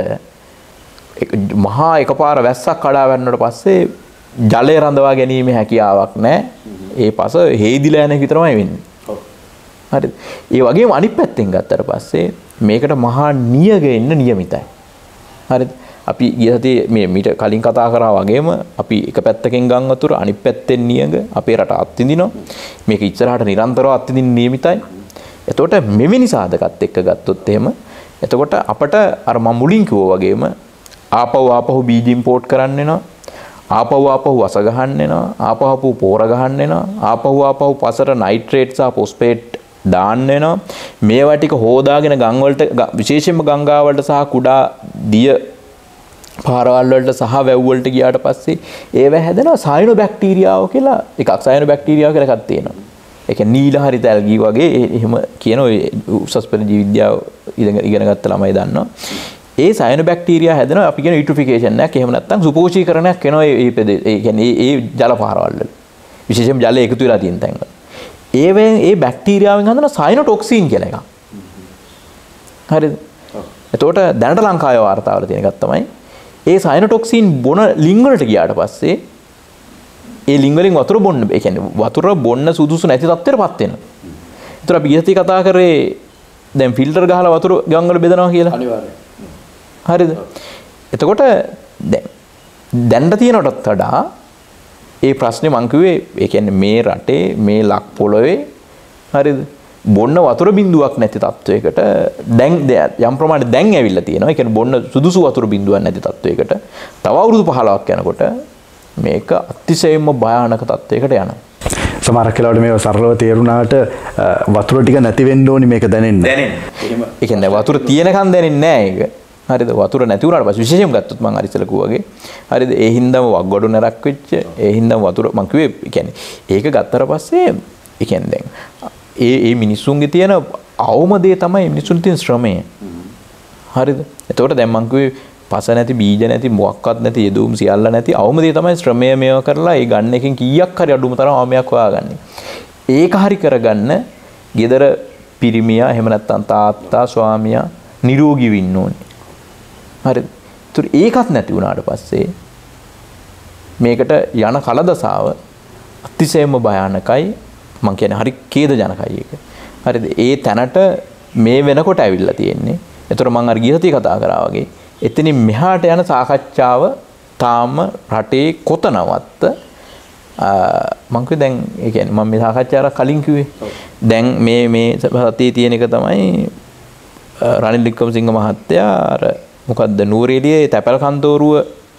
මහා එකපාර වැස්සක් කඩා වැන්නට පස්සේ ජලය රඳවා ගැනීමේ හැකියාවක් නැහැ. ඒ පස හේදිලා යන එක විතරමයි වෙන්නේ. හරිද? ඒ වගේම අනිත් පැත්තෙන් ගත්තට පස්සේ මේකට මහා නියග එන්න නියමිතයි. හරිද? අපි ගිය සතියේ මේ මීට කලින් කතා කරා වගේම අපි එක පැත්තකින් ගම් වතුර අනිත් පැත්තෙන් නියග අපේ රට අත්විඳිනවා. මේක ඉස්සරහට නිරන්තරව අත්විඳින්න නියමිතයි. එතකොට මෙවැනි සාධකත් එක්ක ගත්තොත් එහෙම එතකොට අපට අර මම මුලින් කිව්වා වගේම ආපහු ආපහු බීජ ඉම්පෝට් කරන්න වෙනවා. ආපහු ආපහු වස ගහන්න වෙනවා. ආපහු ආපහු පෝර ගහන්න වෙනවා. ආපහු ආපහු පසට නයිට්‍රේට් සහ ෆොස්ෆේට් දාන්න වෙනවා. මේවා ටික හොදාගෙන ගම් වලට විශේෂයෙන්ම ගංගා වලට සහ කුඩා දිය පාරවල් වලට සහ වැව් වලට ගියාට පස්සේ ඒව හැදෙනවා සයනෝ බැක්ටීරියාව කියලා එකක්. සයනෝ බැක්ටීරියාව කියලා එකක් තියෙනවා. ඒ කියන්නේ නීල හරිත ඇල්ගී වගේ එහෙම කියන ඔය උසස් පෙළ ජීව විද්‍යාව ඉගෙන ගත්ත ළමයි දන්නවා. ඒ සයනෝ බැක්ටීරියා හැදෙනවා අපි කියන යුට්‍රිෆිකේෂන් එකක්. එහෙම නැත්නම් සුපෝෂීකරණයක් වෙනවා ඒ ප්‍රදේශ ඒ කියන්නේ ඒ ජල පාරවල් වල. විශේෂයෙන්ම ජලය එකතු වෙලා තියෙන තැන් වල. ඒවෙන් ඒ බැක්ටීරියාවෙන් හදන සයනෝටොක්සින් කියලා එකක්. හරිද? එතකොට දැනට ලංකාවේ වාර්තාවල තියෙන එකක් තමයි ඒ සයනෝටොක්සින් බොන ලිං වලට ගියාට පස්සේ ඒ ලිං වලින් වතුර බොන්න ඒ කියන්නේ වතුර බොන්න සුදුසු නැති තත්ත්වයකටපත් වෙනවා. ඒතර අපි ඊයේත් කතා කරේ දැන් ෆිල්ටර් ගහලා වතුර ගම් වල බෙදනවා කියලා. අනිවාර්යයෙන්. හරිද? එතකොට දැන් දැනට තියෙනටත් වඩා ඒ ප්‍රශ්නේ මං කිව්වේ ඒ කියන්නේ මේ රටේ මේ ලක් පොළොවේ හරිද බොන්න වතුර බිඳුවක් නැති තත්වයකට දැන් යම් ප්‍රමාණයක් දැන් ඇවිල්ලා තියෙනවා. ඒ කියන්නේ බොන්න සුදුසු වතුර බිඳුවක් නැති තත්වයකට තව අවුරුදු පහළොවක් යනකොට මේක අතිශයින්ම භයානක තත්වයකට යනවා. සමහරක් වෙලාවට මේව සරලව තේරුණාට වතුර ටික නැති වෙන්න ඕනි මේක දැනෙන්න. දැනෙන්න. ඒ කියන්නේ වතුර තියෙනකන් දැනෙන්නේ නැහැ ඒක. හරිද? වතුර නැති වුණාට පස්සේ විශේෂයෙන් ගත්තොත් මම අර ඉස්සෙල්ලා කිව්වා වගේ හරිද? ඒ හින්දාම වග්ගොඩු නරක් වෙච්ච ඒ හින්දාම වතුර මම කිව්වේ ඒ කියන්නේ ඒක ගත්තට පස්සේ ඒ කියන්නේ දැන් ඒ ඒ මිනිස්සුන්ගේ තියෙන අවම දේ තමයි මිනිස්සුන් තියෙන ශ්‍රමය. හරිද? එතකොට දැන් මම කිව්වේ පස නැති බීජ නැති මොකක්වත් නැති යෙදුම් සියල්ල නැති අවම දේ තමයි ශ්‍රමය මේව කරලා ඒ ගන්න එකෙන් කීයක් හරි අඩුම තරම් අවමයක් හොයාගන්නේ. ඒක හරි කරගන්න ගෙදර පිරිමියා එහෙම නැත්නම් තාත්තා ස්වාමියා නිරෝගීව ඉන්න ඕනේ. හරිද? ඒතර ඒකත් නැති වුණාට පස්සේ මේකට යන කලදසාව අතිශයින්ම භයානකයි. මම කියන්නේ හරි ඛේදජනකයි ඒක. හරිද? ඒ තැනට මේ වෙනකොට ඇවිල්ලා තියෙන්නේ. ඒතර මම අර ගිය සතියේ කතා කරා වගේ එතනින් මෙහාට යන සාකච්ඡාව තාම රටේ කොතනවත් මම කිව්වේ දැන් ඒ කියන්නේ මම මේ සාකච්ඡාවට කලින් කිව්වේ දැන් මේ මේ සතියේ තියෙන එක තමයි රනිල් වික්‍රමසිංහ මහත්තයා අර මොකද්ද නූරේලියේ තැපැල් කන්තෝරුව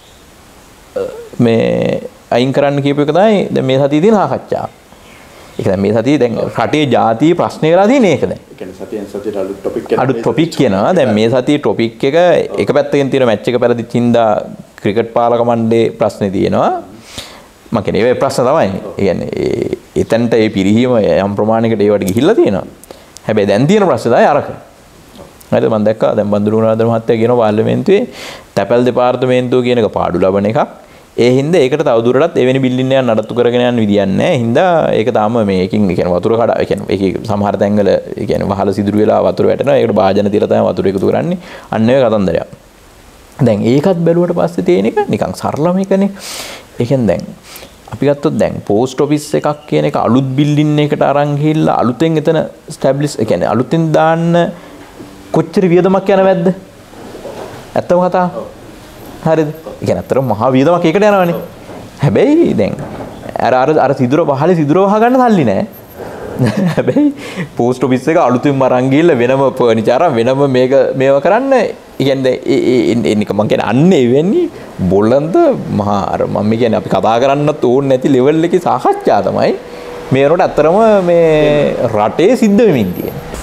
මේ අයින් කරන්න කියපු එක තමයි දැන් මේ සතියේ තියෙන සාකච්ඡාව. ඒක දැන් මේ සතියේ දැන් රටේ ජාතිය ප්‍රශ්න වෙලා තියෙන එක දැන්. ඒ කියන්නේ සතියෙන් සතියට අලුත් ටොපික් එක අලුත් ටොපික් කියනවා. දැන් මේ සතියේ ටොපික් එක එක පැත්තකින් තියෙන මැච් එක පෙරදිච්ච හින්දා ක්‍රිකට් පාලක මණ්ඩලයේ ප්‍රශ්නේ තියෙනවා. මම කියන්නේ ඒ ප්‍රශ්න තමයි. ඒ කියන්නේ එතනට ඒ පිරිහීම යම් ප්‍රමාණයකට ඒවට ගිහිල්ලා තියෙනවා. හැබැයි දැන් තියෙන ප්‍රශ්නේ තමයි අරක. හරිද? මම දැක්කා දැන් බන්දුරුණාදර මහත්තයා කියන පාර්ලිමේන්තුවේ තැපැල් දෙපාර්තමේන්තුව කියන එක පාඩු ලබන එකක්. ඒ හින්දා ඒකට තවදුරටත් එවැනි බිල්ඩින් එකක් නඩත්තු කරගෙන යන්න විදියක් නැහැ. ඒ හින්දා ඒක තාම මේකකින් ඒ කියන්නේ වතුර කඩ ඒ කියන්නේ ඒකේ සමහර තැන්වල ඒ කියන්නේ වහල සිදුරු වෙලා වතුර වැටෙනවා. ඒකට භාජන තියලා තමයි වතුර එකතු කරන්නේ. අන්න ඒ කතන්දරයක්. දැන් ඒකත් බැලුවට පස්සේ තියෙන එක නිකන් සරලම එකනේ. ඒ කියන්නේ දැන් අපි ගත්තොත් දැන් පෝස්ට් ඔෆිස් එකක් කියන එක අලුත් බිල්ඩින් එකකට අරන් ගිහිල්ලා අලුතෙන් එතන ස්ටැබ්ලිෂ් ඒ කියන්නේ අලුතෙන් දාන්න කොච්චර වියදමක් යනවද? ඇත්තම කතාව. හරිද? ඒ කියන්නේ අතර මහා වියදමක් ඒකට යනවනේ. හැබැයි දැන් අර අර අර සිදුර වහලේ සිදුර වහ ගන්න සල්ලි නැහැ. හැබැයි පෝස්ට් ඔෆිස් එක අලුතින්ම අරන් ගිහලා වෙනම ෆර්නිචර් වෙනම මේක මේව කරන්න ඒ කියන්නේ ඒ නික මං කියන්නේ අන්න එවැනි බොළඳ මහා අර මම කියන්නේ අපි කතා කරන්නත් ඕනේ නැති ලෙවල් එකේ සාකච්ඡා තමයි මේ වරට අතරම මේ රටේ සිද්ධ වෙමින් තියෙන්නේ.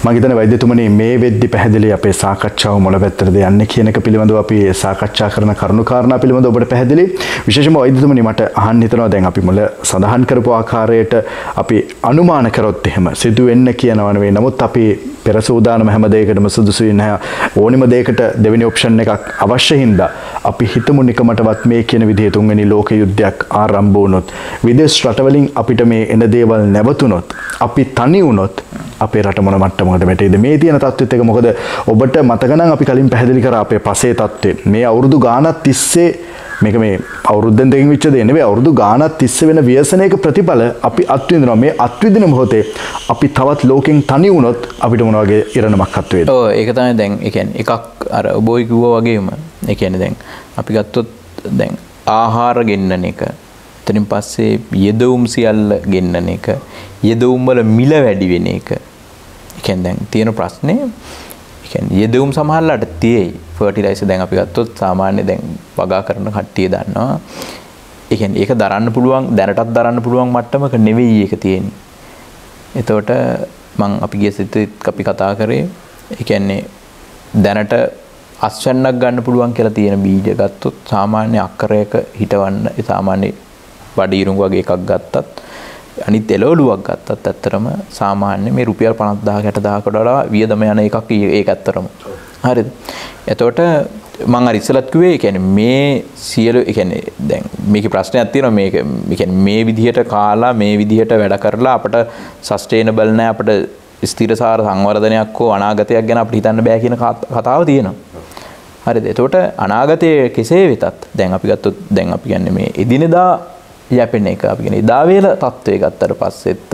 මම හිතන්නේ වෛද්‍යතුමනි මේ වෙද්දි පැහැදිලි අපේ සාකච්ඡාව මොළ පැත්තටද යන්නේ කියන එක පිළිබඳව අපි සාකච්ඡා කරන කරුණු කාරණා පිළිබඳව ඔබට පැහැදිලි. විශේෂයෙන්ම වෛද්‍යතුමනි මට අහන්න හිතෙනවා දැන් අපි මුල සඳහන් කරපු ආකාරයට අපි අනුමාන කරොත් එහෙම සිදු වෙන්න කියනවා නෙවෙයි. නමුත් අපි පෙර සූදානම හැම දෙයකටම සුදුසුයි නැහැ. ඕනිම දෙයකට දෙවෙනි ඔප්ෂන් එකක් අවශ්‍ය හින්දා අපි හිතමු නිකමටවත් මේ කියන විදිහේ තුන්වෙනි ලෝක යුද්ධයක් ආරම්භ වුණොත් විදේශ රටවලින් අපිට මේ එන දේවල් නැවතුනොත් අපි තනි වුණොත් අපේ රට මොන මට්ටමකටද වැටෙයිද මේ තියෙන තත්ත්වෙත් එක. මොකද ඔබට මතක නම් අපි කලින් පැහැදිලි කරා අපේ පසේ තත්ත්වය මේ අවුරුදු ගාණක් තිස්සේ මේක මේ අවුරුද්දෙන් දෙකකින් වෙච්ච දේ නෙවෙයි අවුරුදු ගාණක් තිස්සේ වෙන ව්‍යසනයක ප්‍රතිඵල අපි අත්විඳිනවා. මේ අත්විඳින මොහොතේ අපි තවත් ලෝකෙන් තනි වුණොත් අපිට මොන වගේ ඉරණමක් අත් වේද? ඔව් ඒක තමයි දැන් ඒ කියන්නේ එකක් අර ඔබෝයි කිව්වා වගේම ඒ කියන්නේ දැන් අපි ගත්තොත් දැන් ආහාර ගෙන්නන එක එතනින් පස්සේ යෙදවුම් සියල්ල ගෙන්නන එක යෙදවුම් වල මිල වැඩි වෙන එක ඒ කියන්නේ දැන් තියෙන ප්‍රශ්නේ ඒ කියන්නේ යෙදවුම් සමහරලාට තියෙයි ෆර්ටිලයිසර් දැන් අපි ගත්තොත් සාමාන්‍ය දැන් වගා කරන කට්ටිය දන්නවා ඒ කියන්නේ ඒක දරන්න පුළුවන් දැනටත් දරන්න පුළුවන් මට්ටමක නෙවෙයි ඒක තියෙන්නේ. එතකොට මම අපි ගිය සිතෙත් අපි කතා කරේ ඒ කියන්නේ දැනට අස්වැන්නක් ගන්න පුළුවන් කියලා තියෙන බීජ ගත්තොත් සාමාන්‍ය අක්කරයක හිටවන්න ඒ සාමාන්‍ය වඩීරුඟ වගේ එකක් ගත්තත් අනිත් එළවලුවක් ගත්තත් ඇත්තටම සාමාන්‍ය මේ රුපියල් පනස් දහසක හැට දහසකට වඩා වියදම යන එකක් ඒක ඇත්තටම. හරිද? එතකොට මම අර ඉස්සලත් කිව්වේ ඒ කියන්නේ මේ සියලු ඒ කියන්නේ දැන් මේකේ ප්‍රශ්නයක් තියෙනවා මේක ඒ කියන්නේ මේ විදිහට කාලා මේ විදිහට වැඩ කරලා අපිට සස්ටේනබල් නැහැ අපිට ස්ථිරසාර සංවර්ධනයක් හෝ අනාගතයක් ගැන අපිට හිතන්න බෑ කියන කතාව තියෙනවා. හරිද? එතකොට අනාගතයේ කෙසේ වෙතත් දැන් අපි ගත්තොත් දැන් අපි කියන්නේ මේ එදිනෙදා යැපෙන එක අපි කියන්නේ එදා වේල තත්ත්වය ගත්තට පස්සෙත්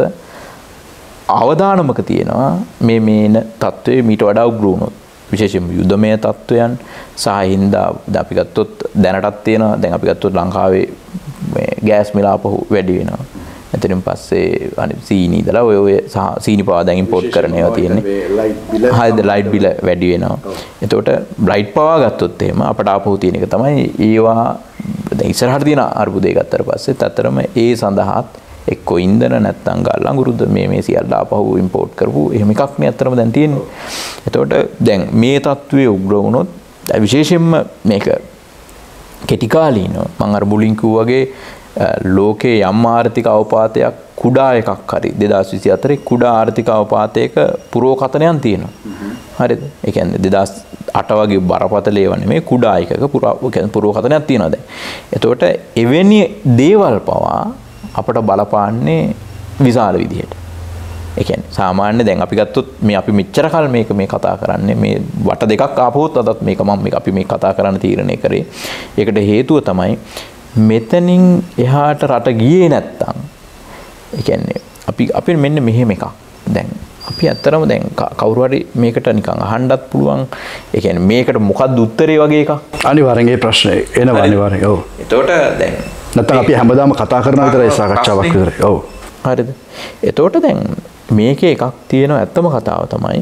අවදානමක තියෙනවා මේ මේන තත්ත්වයේ මීට වඩා උග්‍ර වුණොත් විශේෂයෙන්ම යුද්ධමය තත්ත්වයන් සහ හින්දා අපි ගත්තොත් දැනටත් තියෙනවා දැන් අපි ගත්තොත් ලංකාවේ මේ ගෑස් මිල ආපහු වැඩි වෙනවා. එතනින් පස්සේ අනිත් සීනි ඉදලා ඔය ඔය සීනි පාවා දැන් ඉම්පෝට් කරන ඒවා තියෙන්නේ. හරිද? ලයිට් බිල වැඩි වෙනවා. එතකොට ලයිට් පාවා ගත්තොත් එහෙම අපට ආපහු තියෙන එක තමයි ඒවා දැන් ඉස්සරහට තියෙන අර්බුදේ ගත්තට පස්සෙත් අතරම ඒ සඳහාත් එක්ක ඉන්ධන නැත්නම් ගල් අඟුරුද මේ මේ සියල්ල ආපහු ඉම්පෝට් කරපු එහෙම එකක් නේ අතරම දැන් තියෙන්නේ. එතකොට දැන් මේ තත්ත්වයේ උග්‍ර වුණොත් විශේෂයෙන්ම මේක කෙටි කාලීනව මම අර මුලින් කිව්වා වගේ ලෝකේ යම් ආර්ථික අවපාතයක් කුඩා එකක් හරි දෙදාස් විසි හතරේ කුඩා ආර්ථික අවපාතයක පුරෝකතනයන් තියෙනවා. හරිද? ඒ කියන්නේ දෙදාස් අට වගේ බරපතල ඒවා නෙමෙයි කුඩා එකක පුරෝකතනයක් තියෙනවා දැන්. එතකොට එවැනි දේවල් පවා අපට බලපාන්නේ විශාල විදිහට. ඒ කියන්නේ සාමාන්‍ය දැන් අපි ගත්තොත් මේ අපි මෙච්චර කල් මේක මේ කතා කරන්නේ මේ වට දෙකක් ආපහුත් අදත් මේක මම මේක අපි මේ කතා කරන්න තීරණය කරේ. ඒකට හේතුව තමයි මෙතනින් එහාට රට ගියේ නැත්තම් ඒ කියන්නේ අපි අපි මෙන්න මෙහෙම එකක්. දැන් අපි ඇත්තරම දැන් කවුරු හරි මේකට නිකන් අහන්නත් පුළුවන්. ඒ කියන්නේ මේකට මොකක්ද උත්තරේ වගේ එකක්. අනිවාර්යෙන් ඒ ප්‍රශ්නේ එනවා අනිවාර්යෙන්. ඔව්. එතකොට දැන් නැත්නම් අපි හැමදාම කතා කරන විතරයි සාකච්ඡාවක් විතරයි. ඔව්. හරිද? එතකොට දැන් මේකේ එකක් තියෙනවා ඇත්තම කතාව තමයි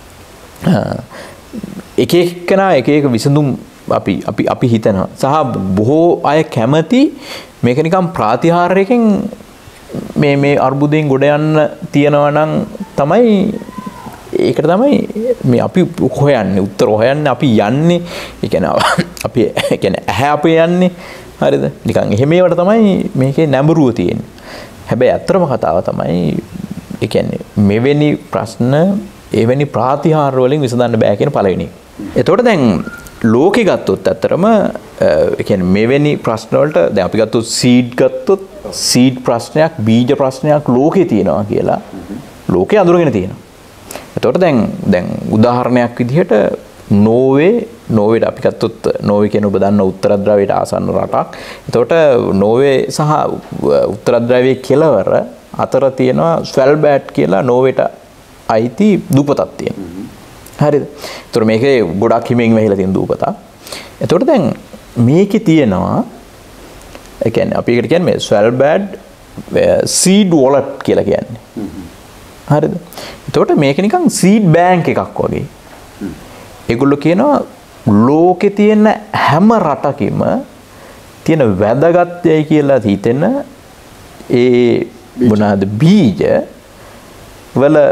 එක එක්කෙනා එක එක විසඳුම් අපි අපි අපි හිතනවා සහ බොහෝ අය කැමති මේක නිකන් ප්‍රාතිහාර්යයෙන් මේ මේ අර්බුදයෙන් ගොඩ යන්න තියනවා නම් තමයි ඒකට තමයි මේ අපි හොයන්නේ උත්තර හොයන්නේ අපි යන්නේ ඒ කියන්නේ අපි ඒ කියන්නේ ඇහැ අපේ යන්නේ හරිද නිකන් එහෙම ඒවට තමයි මේකේ නැඹුරුව තියෙන්නේ හැබැයි අත්‍තරම කතාව තමයි ඒ කියන්නේ මෙවැනි ප්‍රශ්න එවැනි ප්‍රාතිහාර්ය වලින් විසඳන්න බෑ කියන පළවෙනි එක. එතකොට දැන් ලෝකේ ගත්තොත් ඇත්තරම ඒ කියන්නේ මෙවැනි ප්‍රශ්න වලට දැන් අපි ගත්තොත් සීඩ් ගත්තොත් සීඩ් ප්‍රශ්නයක් බීජ ප්‍රශ්නයක් ලෝකේ තියෙනවා කියලා ලෝකේ අඳුරගෙන තියෙනවා. එතකොට දැන් දැන් උදාහරණයක් විදිහට නෝවේ නෝවේට අපි ගත්තොත් නෝවේ කියන ඔබ දන්න උත්තරද්‍රවයට ආසන්න රටක්. එතකොට නෝවේ සහ උත්තරද්‍රවයේ කෙළවර අතර තියෙනවා ස්වැල්බෑඩ් කියලා නෝවේට අයිති දූපතක් තියෙනවා. හරිද? ඒතර මේකේ ගොඩක් හිමින් වෙහිලා තියෙන දූපතක්. එතකොට දැන් මේකේ තියෙනවා ඒ කියන්නේ අපි ඒකට කියන්නේ මේ ස්වැල්බෑඩ් සීඩ් වොලට් කියලා කියන්නේ. හරිද? එතකොට මේක නිකන් සීඩ් බැංක් එකක් වගේ. ඒගොල්ලෝ කියනවා ලෝකේ තියෙන හැම රටකෙම තියෙන වැදගත්යයි කියලා හිතෙන ඒ මොනවාද බීජ වල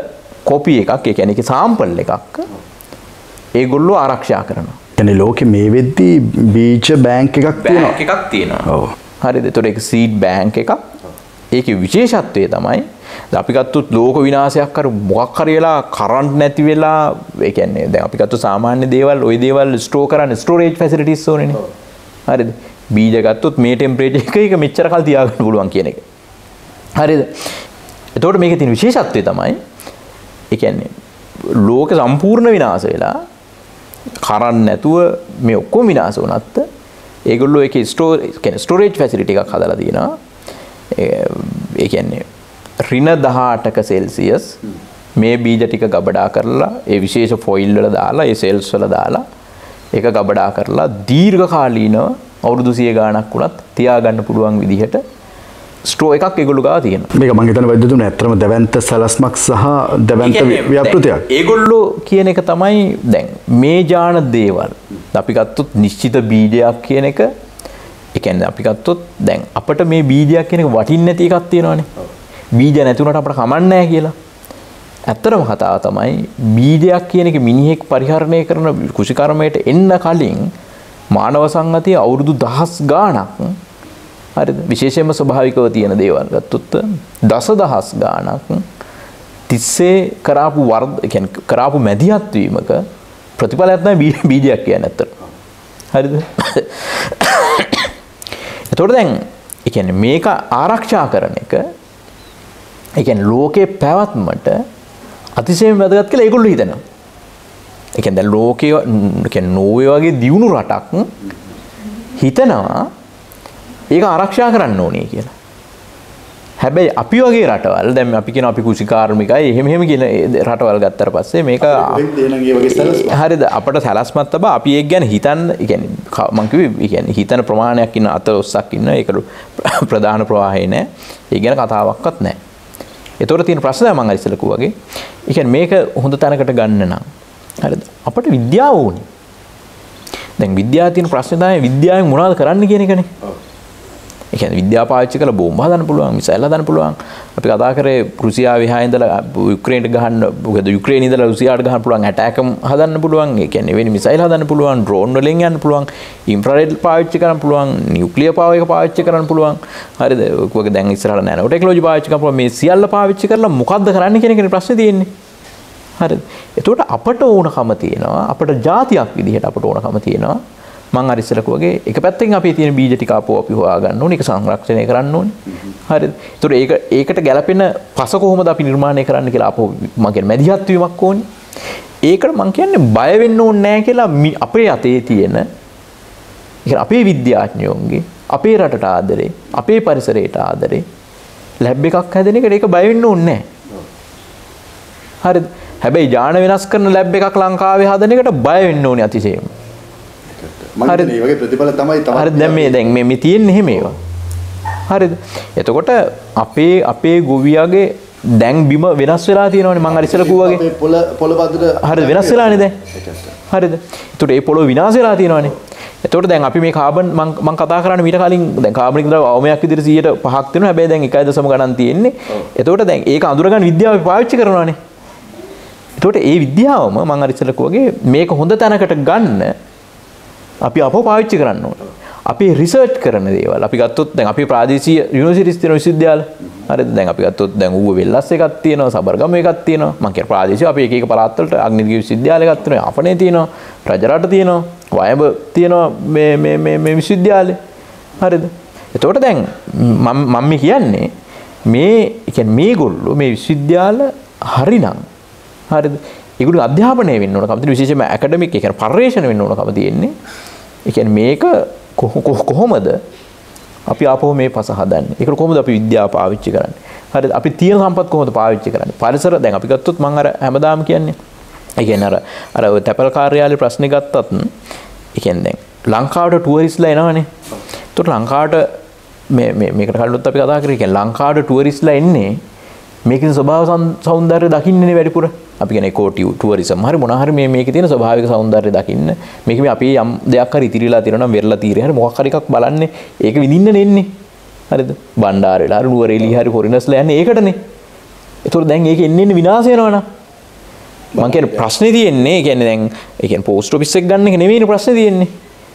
කොපි එකක් ඒ කියන්නේ ඒකේ සාම්පල් එකක් ඒගොල්ලෝ ආරක්ෂා කරනවා. කියන්නේ ලෝකෙ මේ වෙද්දී බීජ බැංක් එකක් තියෙනවා. බැංක් එකක් තියෙනවා. ඔව්. හරිද? ඒතකොට ඒක සීඩ් බැංක් එකක්. ඒකේ විශේෂත්වය තමයි අපි ගත්තොත් ලෝක විනාශයක් කර මොකක් හරි වෙලා කරන්ට් නැති වෙලා ඒ කියන්නේ දැන් අපි ගත්තොත් සාමාන්‍ය දේවල් ওই දේවල් ස්ටෝර් කරන්න ස්ටෝරේජ් ෆැසිලිටිස් ඕනේනේ. හරිද? බීජ ගත්තොත් මේ ටෙම්පරේචර් එක එක මෙච්චර කල් තියාගන්න පුළුවන් කියන එක. හරිද? එතකොට මේකේ තියෙන විශේෂත්වය තමයි ඒ කියන්නේ ලෝක සම්පූර්ණ විනාශ වෙලා කරන්ට් නැතුව මේ ඔක්කොම විනාශ වුණත් ඒගොල්ලෝ ඒකේ ස්ටෝර් කියන්නේ ස්ටෝරේජ් ෆැසිලිටි එකක් හදලා තියෙනවා. ඒ කියන්නේ ඍණ දහඅටක සෙල්සියස් මේ බීජ ටික ගබඩා කරලා ඒ විශේෂ ෆොයිල් වල දාලා ඒ සෙල්ස් වල දාලා ඒක ගබඩා කරලා දීර්ඝ කාලීනව අවුරුදු සිය ගාණක් වුණත් තියාගන්න පුළුවන් විදිහට ස්ටෝ එකක් ඒගොල්ලෝ ගාව තියෙනවා. මේක මම හිතන්නේ වෛද්‍යතුන් ඇත්තම දැවැන්ත සලස්මක් සහ දැවැන්ත ව්‍යාපෘතියක්. ඒගොල්ලෝ කියන එක තමයි දැන් මේ ජාන දේවල්. අපි ගත්තොත් නිශ්චිත බීජයක් කියන එක ඒ කියන්නේ අපි ගත්තොත් දැන් අපිට මේ බීජයක් කියන එක වටින්නේ නැති එකක් තියෙනවානේ. බීජ නැති වුණාට අපිට කමන්නේ නැහැ කියලා. ඇත්තටම කතාව තමයි බීජයක් කියන එක මිනිහෙක් පරිහරණය කරන කුෂිකර්මයට එන්න කලින් මානව සංගතිය අවුරුදු දහස් ගාණක් හරිද විශේෂයෙන්ම ස්වභාවිකව තියෙන දේවල් ගත්තොත් දසදහස් ගාණක් තිස්සේ කරාපු වර්ධ කියන්නේ කරාපු මැදිහත් වීමක ප්‍රතිඵලයක් තමයි බීජයක් කියන්නේ ඇත්තට. හරිද? එතකොට දැන් ඒ කියන්නේ මේක ආරක්ෂා කරන එක ඒ කියන්නේ ලෝකේ පැවැත්මට අතිශයින් වැදගත් කියලා ඒගොල්ලෝ හිතනවා. ඒ කියන්නේ දැන් ලෝකයේ ඒ කියන්නේ නෝර්වේ වගේ දියුණු රටක් හිතනවා ඒක ආරක්ෂා කරන්න ඕනේ කියලා. හැබැයි අපි වගේ රටවල් දැන් අපි කියන අපි කුෂිකාර්මිකයි එහෙම එහෙම කියන රටවල් ගත්තට පස්සේ මේක හරිද අපිට සැලැස්මක් තබා අපි ඒක ගැන හිතන්න ඒ කියන්නේ මම කිව්වේ ඒ කියන්නේ හිතන ප්‍රමාණයක් ඉන්න අත ඔස්සක් ඉන්න ඒක ප්‍රධාන ප්‍රවාහය නෑ. ඒ ගැන කතාවක්වත් නෑ. ඒතොර තියෙන ප්‍රශ්නය මම අර ඉස්සෙල්ලා කිව්වා වගේ. ඒ කියන්නේ මේක හොඳ තැනකට ගන්න නම් හරිද? අපිට විද්‍යාව ඕනේ. දැන් විද්‍යාවේ තියෙන ප්‍රශ්නේ තමයි විද්‍යාවෙන් මොනවද කරන්න කියන එකනේ. ඔව්. ඒ කියන්නේ විද්‍යාව පාවිච්චි කරලා බෝම්බ හදන්න පුළුවන්, මිසයිල් හදන්න පුළුවන්. අපි කතා කරේ රුසියාවේ හා ඉඳලා යුක්‍රේනට ගහන්න, මොකද යුක්‍රේන ඉඳලා රුසියාට ගහන්න පුළුවන් ඇටැක් හදන්න පුළුවන්. ඒ කියන්නේ වෙන මිසයිල් හදන්න පුළුවන්, ඩ්‍රෝන් වලින් යන්න පුළුවන්, ඉන්ෆ්‍රාරෙඩ් පාවිච්චි කරන්න පුළුවන්, නියුක්ලියර් පාවර් එක පාවිච්චි කරන්න පුළුවන්. හරිද? ඔක දැන් ඉස්සරහට නැනෝ ටෙක්නොලොජි පාවිච්චි කරන්න පුළුවන්. මේ සියල්ල පාවිච්චි කරලා මොකද්ද කරන්න කියන එකනේ ප්‍රශ්නේ තියෙන්නේ. හරිද? එතකොට අපට ඕනකම තියෙනවා, අපට જાතියක් විදිහට අපට ඕනකම තියෙනවා. මම අර ඉස්සෙල්ලා කිව්වාගේ එක පැත්තකින් අපි තියෙන බීජ ටික ආපුව අපි හොයා ගන්න ඕනේ. ඒක සංරක්ෂණය කරන්න ඕනේ. හරිද? ඒතකොට ඒක ඒකට ගැළපෙන පස කොහොමද අපි නිර්මාණය කරන්න කියලා ආපුව මම කියන්නේ මැදිහත් වීමක් ඕනේ. ඒකට මම කියන්නේ බය වෙන්න ඕනේ නැහැ කියලා අපේ අතේ තියෙන ඒ අපේ විද්‍යාඥයෝන්ගේ අපේ රටට ආදරේ, අපේ පරිසරයට ආදරේ ලැබ් එකක් හැදෙන එකට ඒක බය වෙන්න ඕනේ නැහැ. හරිද? හැබැයි යාන වෙනස් කරන ලැබ් එකක් ලංකාවේ හදන එකට බය වෙන්න ඕනේ අතිශයින්ම. හරිද? මේ වගේ ප්‍රතිඵල තමයි තමයි. හරිද? දැන් මේ දැන් මේ මේ තියෙන්නේ එහෙම ඒවා. හරිද? එතකොට අපේ අපේ ගොවියාගේ දැන් බිම වෙනස් වෙලා තියෙනවානේ මම අර ඉස්සෙල්ලා කිව්වාගේ. අපේ පොළ පොළ පදට හරිද? වෙනස් වෙලානේ දැන්. හරිද? එතකොට ඒ පොළොව විනාශ වෙලා තියෙනවානේ. එතකොට දැන් අපි මේ කාබන් මම මම කතා කරන්නේ මීට කලින් දැන් කාබනික ද්‍රව්‍ය අවමයක් විදිහට සියයට පහක් තියෙනවා. හැබැයි දැන් එකයි දශම ගණන් තියෙන්නේ. එතකොට දැන් ඒක අඳුරගන්න විද්‍යාව පාවිච්චි කරනවානේ. එතකොට ඒ විද්‍යාවම මම අර ඉස්සෙල්ලා කිව්වාගේ මේක හොඳ තැනකට ගන්න අපි අපව පාවිච්චි කරන්න ඕනේ. අපි රිසර්ච් කරන දේවල්. අපි ගත්තොත් දැන් අපි ප්‍රාදේශීය යුනිවර්සිටිස් තියෙන විශ්වවිද්‍යාල. හරිද? දැන් අපි ගත්තොත් දැන් ඌව වෙල්ලස් එකක් තියෙනවා, සබර්ගම එකක් තියෙනවා. මම කියන ප්‍රාදේශීය අපි එක එක පළාත් වලට අග්නිදිවි විශ්වවිද්‍යාල එකක් තියෙනවා, යාපනයේ තියෙනවා, රජරට තියෙනවා, වයඹ තියෙනවා මේ මේ මේ මේ විශ්වවිද්‍යාලේ. හරිද? එතකොට දැන් මම මම කියන්නේ මේ කියන්නේ මේගොල්ලෝ මේ විශ්වවිද්‍යාල හරිනම් හරිද? ඒගොල්ලෝ අධ්‍යාපනය වෙන්න ඕන කම තියෙන විශේෂයෙන්ම ඇකඩමික් ඒ කියන්නේ පර්යේෂණ වෙන්න ඕන කම තියෙන්නේ. ඒ කියන්නේ මේක කොහොමද අපි ආපහු මේ පස හදන්නේ? ඒකට කොහොමද අපි විද්‍යාව පාවිච්චි කරන්නේ? හරිද? අපි තියෙන සම්පත් කොහොමද පාවිච්චි කරන්නේ? පරිසර දැන් අපි ගත්තොත් මම අර හැමදාම කියන්නේ. ඒ කියන්නේ අර අර ඔය තැපල් කාර්යාලේ ප්‍රශ්නේ ගත්තත් ඒ කියන්නේ දැන් ලංකාවට ටුවරිස්ට්ලා එනවනේ. ඒතකොට ලංකාවට මේ මේ මේකට කලින්වත් අපි කතා කරේ කියන්නේ ලංකාවට ටුවරිස්ට්ලා එන්නේ මේකේ ස්වභාව සෞන්දර්යය දකින්නනේ වැඩිපුර. අපි කියන්නේ ඒකෝ ටුවරිසම් හරි මොනවා හරි මේ මේකේ තියෙන ස්වභාවික සෞන්දර්යය දකින්න. මේක මේ අපි යම් දෙයක් හරි ඉතිරිලා තියෙනවා නම් වෙරලා තීරේ හරි මොකක් හරි එකක් බලන්නේ ඒක විඳින්න නෙන්නේ. හරිද? බණ්ඩාරේලා හරි නුවරඑළිය හරි හොරිනස්ලා යන්නේ ඒකටනේ. ඒතකොට දැන් ඒක එන්නේ එන්නේ විනාශ වෙනවනම් මම කියන්නේ ප්‍රශ්නේ තියෙන්නේ ඒ කියන්නේ දැන් ඒ කියන්නේ පෝස්ට් ඔෆිස් එක ගන්න එක නෙවෙයිනේ ප්‍රශ්නේ තියෙන්නේ.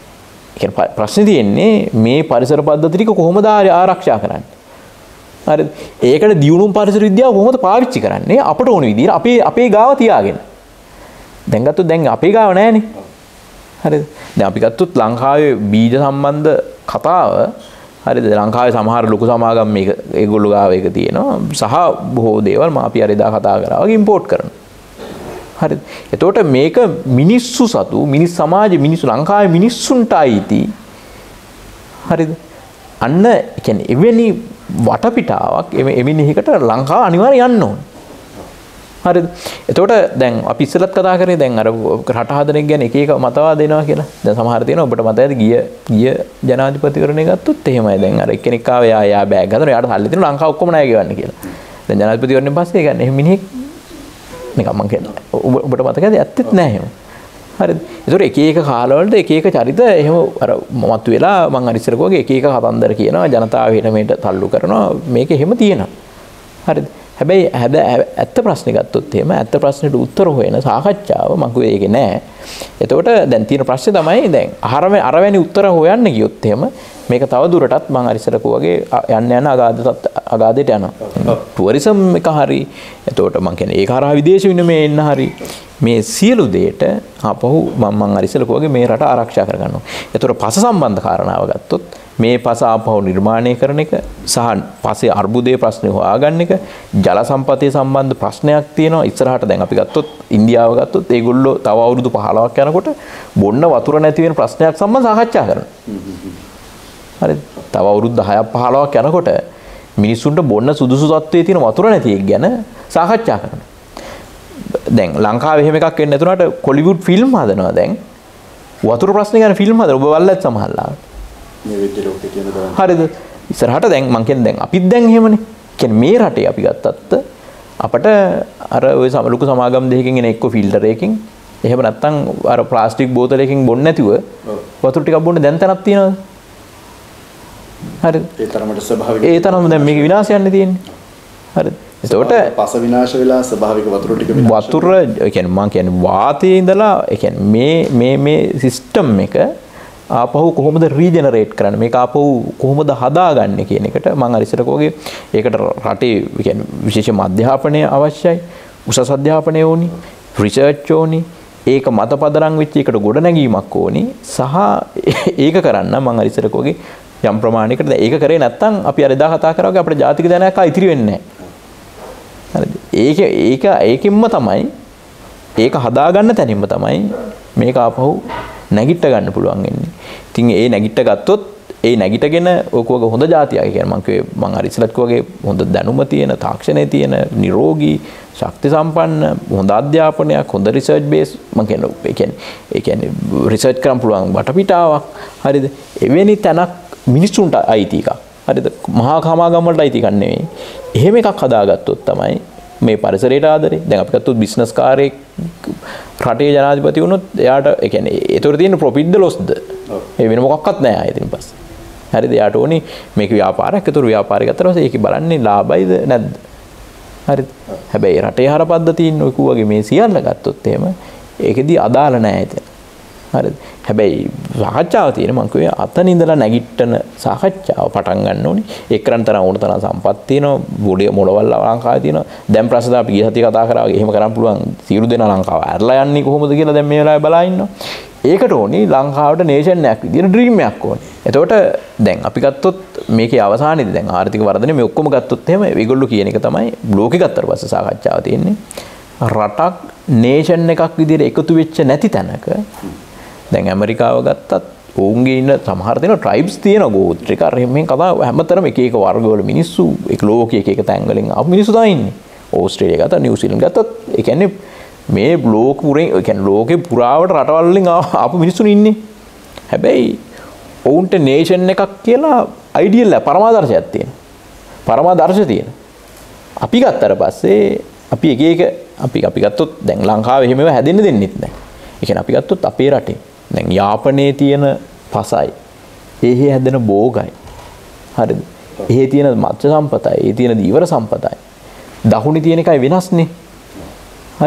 ඒ කියන්නේ ප්‍රශ්නේ තියෙන්නේ මේ පරිසර පද්ධති ටික කොහොමද ආරක්ෂා කරන්නේ? හරිද? ඒකට දියුණුම් පරිසර විද්‍යාව කොහොමද පාවිච්චි කරන්නේ? අපට ඕන විදිහට අපේ අපේ ගාව තියාගෙන. දැන් ගත්තොත් දැන් අපේ ගාව නැහැනේ. හරිද? දැන් අපි ගත්තොත් ලංකාවේ බීජ සම්බන්ධ කතාව හරිද? ලංකාවේ සමහර ලොකු සමාගම් මේක ඒගොල්ලෝ ගාව එක තියෙනවා. සහ බොහෝ දේවල් මම අපි අර එදා කතා කරා වගේ ඉම්පෝට් කරනවා. හරිද? එතකොට මේක මිනිස්සු සතු මිනිස් සමාජයේ මිනිස්සු ලංකාවේ මිනිස්සුන්ට අයිති. හරිද? අන්න ඒ කියන්නේ එවැනි වටපිටාවක් එමිනිහකට ලංකාව අනිවාර්යයෙන් යන්න ඕන. හරිද? එතකොට දැන් අපි ඉස්සෙල්ලත් කතා කරේ දැන් අර රට හදන එක ගැන එක එක මතවාද එනවා කියලා. දැන් සමහර තියෙනවා ඔබට මතකද ගිය ගිය ජනාධිපතිවරණය ගත්තොත් එහෙමයි. දැන් අර එක්කෙනෙක් ආව යා යා බෑග් ගන්න එයාට සල්ලි දෙනවා ලංකාව ඔක්කොම ණය ගෙවන්න කියලා. දැන් ජනාධිපතිවරණයෙන් පස්සේ ඒ කියන්නේ මිනිහෙක් නිකන් මං කියන්නේ ඔබට මතකද ඇත්තෙත් නෑ එහෙම. හරිද? ඒතකොට එක එක කාලවලට එක එක චරිත එහෙම අර මතු වෙලා මං අර ඉස්සර කෝගේ එක එක කතන්දර කියනවා ජනතාව හිට මෙහෙට තල්ලු කරනවා මේක එහෙම තියෙනවා. හරිද? හැබැයි ඇත්ත ප්‍රශ්නේ ගත්තොත් එහෙම ඇත්ත ප්‍රශ්නෙට උත්තර හොයන සාකච්ඡාව මම කිව්වේ ඒකේ නෑ. එතකොට දැන් තියෙන ප්‍රශ්නේ තමයි දැන් අහරම අරවැනි උත්තර හොයන්න ගියොත් එහෙම මේක තව දුරටත් මම අර ඉස්සර කෝගේ යන්න යන අගාධ අගාධයට යනවා. ටුවරිසම් එක හරි. එතකොට මම කියන්නේ ඒක හරහා විදේශ විනිමය එන්න හරි මේ සියලු දෙයට ආපහු මම මම අර ඉස්සර කෝගේ මේ රට ආරක්ෂා කරගන්නවා. එතකොට පස සම්බන්ධ කාරණාව ගත්තොත් මේ පස ආපහු නිර්මාණය කරන එක සහ පසේ අර්බුදයේ ප්‍රශ්නේ හොයාගන්න එක ජල සම්පතේ සම්බන්ධ ප්‍රශ්නයක් තියෙනවා. ඉස්සරහට දැන් අපි ගත්තොත් ඉන්දියාව ගත්තොත් ඒගොල්ලෝ තව අවුරුදු පහළොවක් යනකොට බොන්න වතුර නැති වෙන ප්‍රශ්නයක් සම්බන්ධව සාකච්ඡා කරනවා. හරිද? තව අවුරුදු දහයක් පහළොවක් යනකොට මිනිස්සුන්ට බොන්න සුදුසු තත්ත්වයේ තියෙන වතුර නැති එක ගැන සාකච්ඡා කරනවා. දැන් ලංකාවේ එහෙම එකක් වෙන්නේ නැතුණාට කොලිවුඩ් ෆිල්ම් හදනවා දැන්. වතුර ප්‍රශ්නේ ගැන ෆිල්ම් හදලා ඔබ බලලත් සමහරවල්ලාට. මේ විදිහට ඔකේ තියෙන දරන. හරිද? ඉස්සරහට දැන් මං කියන්නේ දැන් අපිත් දැන් එහෙමනේ. කියන්නේ මේ රටේ අපි ගත්තත් අපිට අර ওই සමලුක සමාගම් දෙකකින් එන එක්ක ෆිල්ටර් එකකින් එහෙම නැත්නම් අර ප්ලාස්ටික් බෝතලයකින් බොන්න නැතුව වතුර ටිකක් බොන්න දැන් තැනක් තියෙනවද? හරිද? ඒ තරමට ස්වභාවික. ඒ තරම දැන් මේක විනාශයන්නේ තියෙන්නේ. හරිද? එතකොට පස විනාශ වෙලා ස්වභාවික වතුර ටික විනාශ. වතුර ඒ කියන්නේ මම කියන්නේ වාතයේ ඉඳලා ඒ කියන්නේ මේ මේ මේ සිස්ටම් එක ආපහු කොහොමද රීජෙනරේට් කරන්නේ මේක ආපහු කොහොමද හදාගන්නේ කියන එකට මම අර ඉස්සර කෝගේ ඒකට රටේ කියන්නේ විශේෂම අධ්‍යාපනය අවශ්‍යයි උසස් අධ්‍යාපනය ඕනි රිසර්ච් ඕනි ඒක මත පදනම් වෙච්ච එකට ගොඩනැගීමක් ඕනි සහ ඒක කරන්න මම අර ඉස්සර කෝගේ යම් ප්‍රමාණයකට දැන් ඒක කරේ නැත්නම් අපි අර එදා කතා කරා වගේ අපේ ජාතික ධනයක් ආ ඉතිරි වෙන්නේ නැහැ හරිද ඒක ඒක ඒකින්ම තමයි ඒක හදාගන්න තැනින්ම තමයි මේක ආපහු නැගිට ගන්න පුළුවන් වෙන්නේ. ඉතින් ඒ නැගිට ගත්තොත් ඒ නැගිටගෙන ඔකෝගේ හොඳ જાතියක්. ඒ කියන්නේ මම කිව්වේ මම අර ඉස්සලත් කිව්වාගේ හොඳ දැනුම තියෙන, තාක්ෂණයේ තියෙන, නිරෝගී, ශක්ති සම්පන්න, හොඳ අධ්‍යාපනයක්, හොඳ රිසර්ච් බේස් මම කියන්නේ ඒ කියන්නේ ඒ කියන්නේ රිසර්ච් කරන්න පුළුවන් වටපිටාවක්. හරිද? එවැනි තැනක් මිනිස්සුන්ට අයිති එකක්. හරිද? මහා කාමාගම් වලට අයිති එකක් නෙවෙයි. එහෙම එකක් හදාගත්තොත් තමයි මේ පරිසරයට ආදරේ. දැන් අපි ගත්තොත් බිස්නස් කාර්යයක් රටේ ජනාධිපති වුණොත් එයාට ඒ කියන්නේ ඒතර තියෙන ප්‍රොෆිට්ද ලොස්ද? ඒ වෙන මොකක්වත් නැහැ ආයෙත් පස්සේ. හරිද? එයාට ඕනි මේක ව්‍යාපාරයක්. ඒතර ව්‍යාපාරය ගත්තා පස්සේ ඒකේ බලන්නේ ලාභයිද නැද්ද? හරිද? හැබැයි රටේ ආහාර පද්ධතියින් ඔය කිව්වාගේ මේ සියල්ල ගත්තොත් එහෙම ඒකෙදි අදාළ නැහැ එතන. හරිද? හැබැයි සාකච්ඡාව තියෙන මම කිව්වේ අතන ඉඳලා නැගිට්ටන සාකච්ඡාව පටන් ගන්න ඕනේ. ඒ කරන් තරම් ඕන තරම් සම්පත් තියෙනවා. බොඩේ මොළවල් ලංකාවේ තියෙනවා. දැන් ප්‍රශ්න අපි ගිය සතිය කතා කරා වගේ එහෙම කරන්න පුළුවන් සියලු දෙනා ලංකාව ඇරලා යන්නේ කොහොමද කියලා දැන් මේ වෙලාවේ බලා ඉන්නවා. ඒකට ඕනි ලංකාවට නේෂන් එකක් විදියට ඩ්‍රීම් එකක් ඕනි. එතකොට දැන් අපි ගත්තොත් මේකේ අවසානයේදී දැන් ආර්ථික වර්ධනය මේ ඔක්කොම ගත්තොත් එහෙම ඒගොල්ලෝ කියන එක තමයි බ්ලොකේ ගත්තට පස්සේ සාකච්ඡාව තියෙන්නේ. රටක් නේෂන් එකක් විදියට එකතු වෙච්ච නැති තැනක දැන් ඇමරිකාව ගත්තත් ඔවුන්ගේ ඉන්න සමහර දෙනා ට්‍රයිබ්ස් තියෙනවා ගෝත්‍රික අර මේ කතා හැමතරම එක එක වර්ගවල මිනිස්සු ඒක ලෝකයේ එක එක තැන් වලින් ආපු මිනිස්සු තමයි ඉන්නේ. ඕස්ට්‍රේලියා ගත්තා නිව්සීලන්ත ගත්තත් ඒ කියන්නේ මේ ලෝක පුරේ ඒ කියන්නේ ලෝකේ පුරාවට රටවල් වලින් ආපු මිනිස්සුන් ඉන්නේ. හැබැයි ඔවුන්ට නේෂන් එකක් කියලා අයිඩියල් එක පරමාදර්ශයක් තියෙනවා. පරමාදර්ශය තියෙනවා. අපි ගත්තට පස්සේ අපි එක එක අපි අපි ගත්තොත් දැන් ලංකාවේ එහෙම ඒවා හැදෙන්න දෙන්නෙත් නැහැ. ඒ කියන්නේ අපි ගත්තොත් අපේ රටේ දැන් යාපනයේ තියෙන පසයි එහෙ හැදෙන බෝගයි හරිද එහෙ තියෙන මත්ස්‍ය සම්පතයි ඒ තියෙන දීවර සම්පතයි දකුණේ තියෙන එකයි වෙනස්නේ හරිද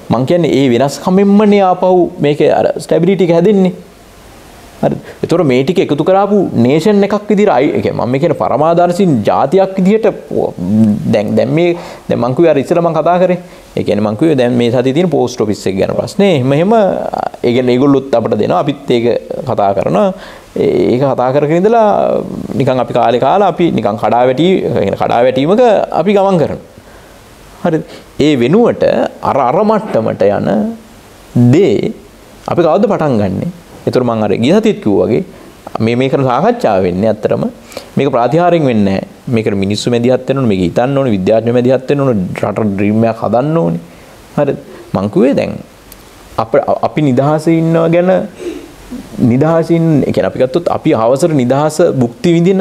මං කියන්නේ ඒ වෙනස්කමෙන්මනේ ආපහු මේකේ අර ස්ටැබිලිටි එක හැදෙන්නේ. හරි. ඒතකොට මේ ටික එකතු කරාපු නේෂන් එකක් විදිහට අය ඒ කියන්නේ මම මේ කියන පරමාදර්ශී ජාතියක් විදිහට දැන් දැන් මේ දැන් මං කිව්වේ අර ඉස්සෙල්ලා මං කතා කරේ. ඒ කියන්නේ මං කිව්වේ දැන් මේ සතියේ තියෙන පෝස්ට් ඔෆිස් එක ගැන ප්‍රශ්නේ. එහෙම එහෙම ඒ කියන්නේ ඒගොල්ලොත් අපිට දෙනවා අපිත් ඒක කතා කරනවා. ඒක කතා කරගෙන ඉඳලා නිකන් අපි කාලේ කාලා අපි නිකන් කඩා වැටි කියන්නේ කඩා වැටීමක අපි ගමන් කරනවා. හරිද? ඒ වෙනුවට අර අර මට්ටමට යන දේ අපි කවද්ද පටන් ගන්නෙ? ඒතර මම අර ගිය සතියේත් කිව්වා වගේ මේ මේ කරන සාකච්ඡාව වෙන්නේ ඇත්තටම මේක ප්‍රාතිහාර්යෙන් වෙන්නේ නැහැ. මේකට මිනිස්සු මැදිහත් වෙන්න ඕනේ, මේක හිතන්න ඕනේ, විද්‍යාඥයෝ මැදිහත් වෙන්න ඕනේ, රට ඩ්‍රීම් එකක් හදන්න ඕනේ. හරිද? මං කිව්වේ දැන් අප අපි නිදහසේ ඉන්නවා ගැන නිදහසින් ඒ කියන්නේ අපි ගත්තොත් අපි අවසර නිදහස භුක්ති විඳින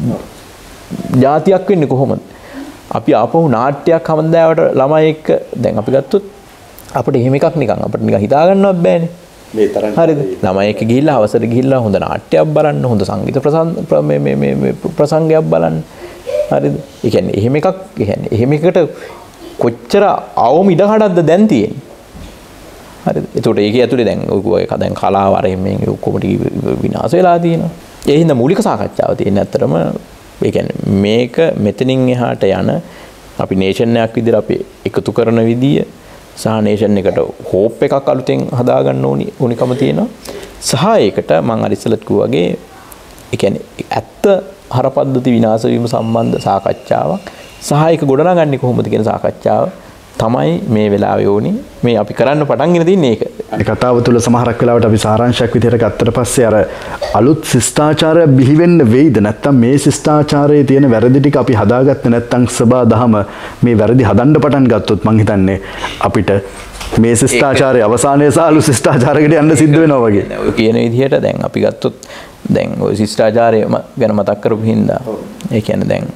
ජාතියක් වෙන්නේ කොහොමද? අපි ආපහු නාට්‍යයක් හම්දාවට ළමයි එක්ක දැන් අපි ගත්තොත් අපිට එහෙම එකක් නිකන් අපිට නිකන් හිතා ගන්නවත් බෑනේ. මේ තරම් හරිද? ළමයි එක්ක ගිහිල්ලා අවසර ගිහිල්ලා හොඳ නාට්‍යයක් බලන්න, හොඳ සංගීත මේ මේ මේ ප්‍රසංගයක් බලන්න. හරිද? ඒ කියන්නේ එහෙම එකක් ඒ කියන්නේ එහෙම එකකට කොච්චර අවම ඉඩකඩක්ද දැන් තියෙන්නේ. හරිද? ඒතකොට ඒකේ ඇතුලේ දැන් ඔය දැන් කලාව අර මේ ඔක්කොම ටික විනාශ වෙලා තියෙනවා. ඒ හින්දා මූලික සාකච්ඡාව තියෙන ඇත්තටම ඒ කියන්නේ මේක මෙතනින් එහාට යන අපි නේෂන් එකක් විදිහට අපි එකතු කරන විදිය සහ නේෂන් එකට හෝප් එකක් අලුතෙන් හදාගන්න ඕනි ඕනිකම තියෙනවා. සහ ඒකට මම අර ඉස්සෙල්ලත් කිව්වාගේ ඒ කියන්නේ ඇත්ත හරපද්ධති විනාශ වීම සම්බන්ධ සාකච්ඡාවක් සහ ඒක ගොඩනගන්නේ කොහොමද කියන සාකච්ඡාව තමයි මේ වෙලාවේ ඕනි. මේ අපි කරන්න පටන් ගෙන තින්නේ ඒක. අනිත් කතාව තුළ සමහරක් වෙලාවට අපි සාරාංශයක් විදිහට ගත්තට පස්සේ අර අලුත් ශිෂ්ටාචාරය බිහි වෙන්න වෙයිද නැත්නම් මේ ශිෂ්ටාචාරයේ තියෙන වැරදි ටික අපි හදාගත්තේ නැත්නම් සබා දහම මේ වැරදි හදන්න පටන් ගත්තොත් මං හිතන්නේ අපිට මේ ශිෂ්ටාචාරයේ අවසානයේ සහ අලුත් ශිෂ්ටාචාරයකට යන්න සිද්ධ වෙනවා වගේ. ඔය කියන විදිහට දැන් අපි ගත්තොත් දැන් ওই ශිෂ්ටාචාරය ගැන මතක් කරපු හින්දා ඒ කියන්නේ දැන්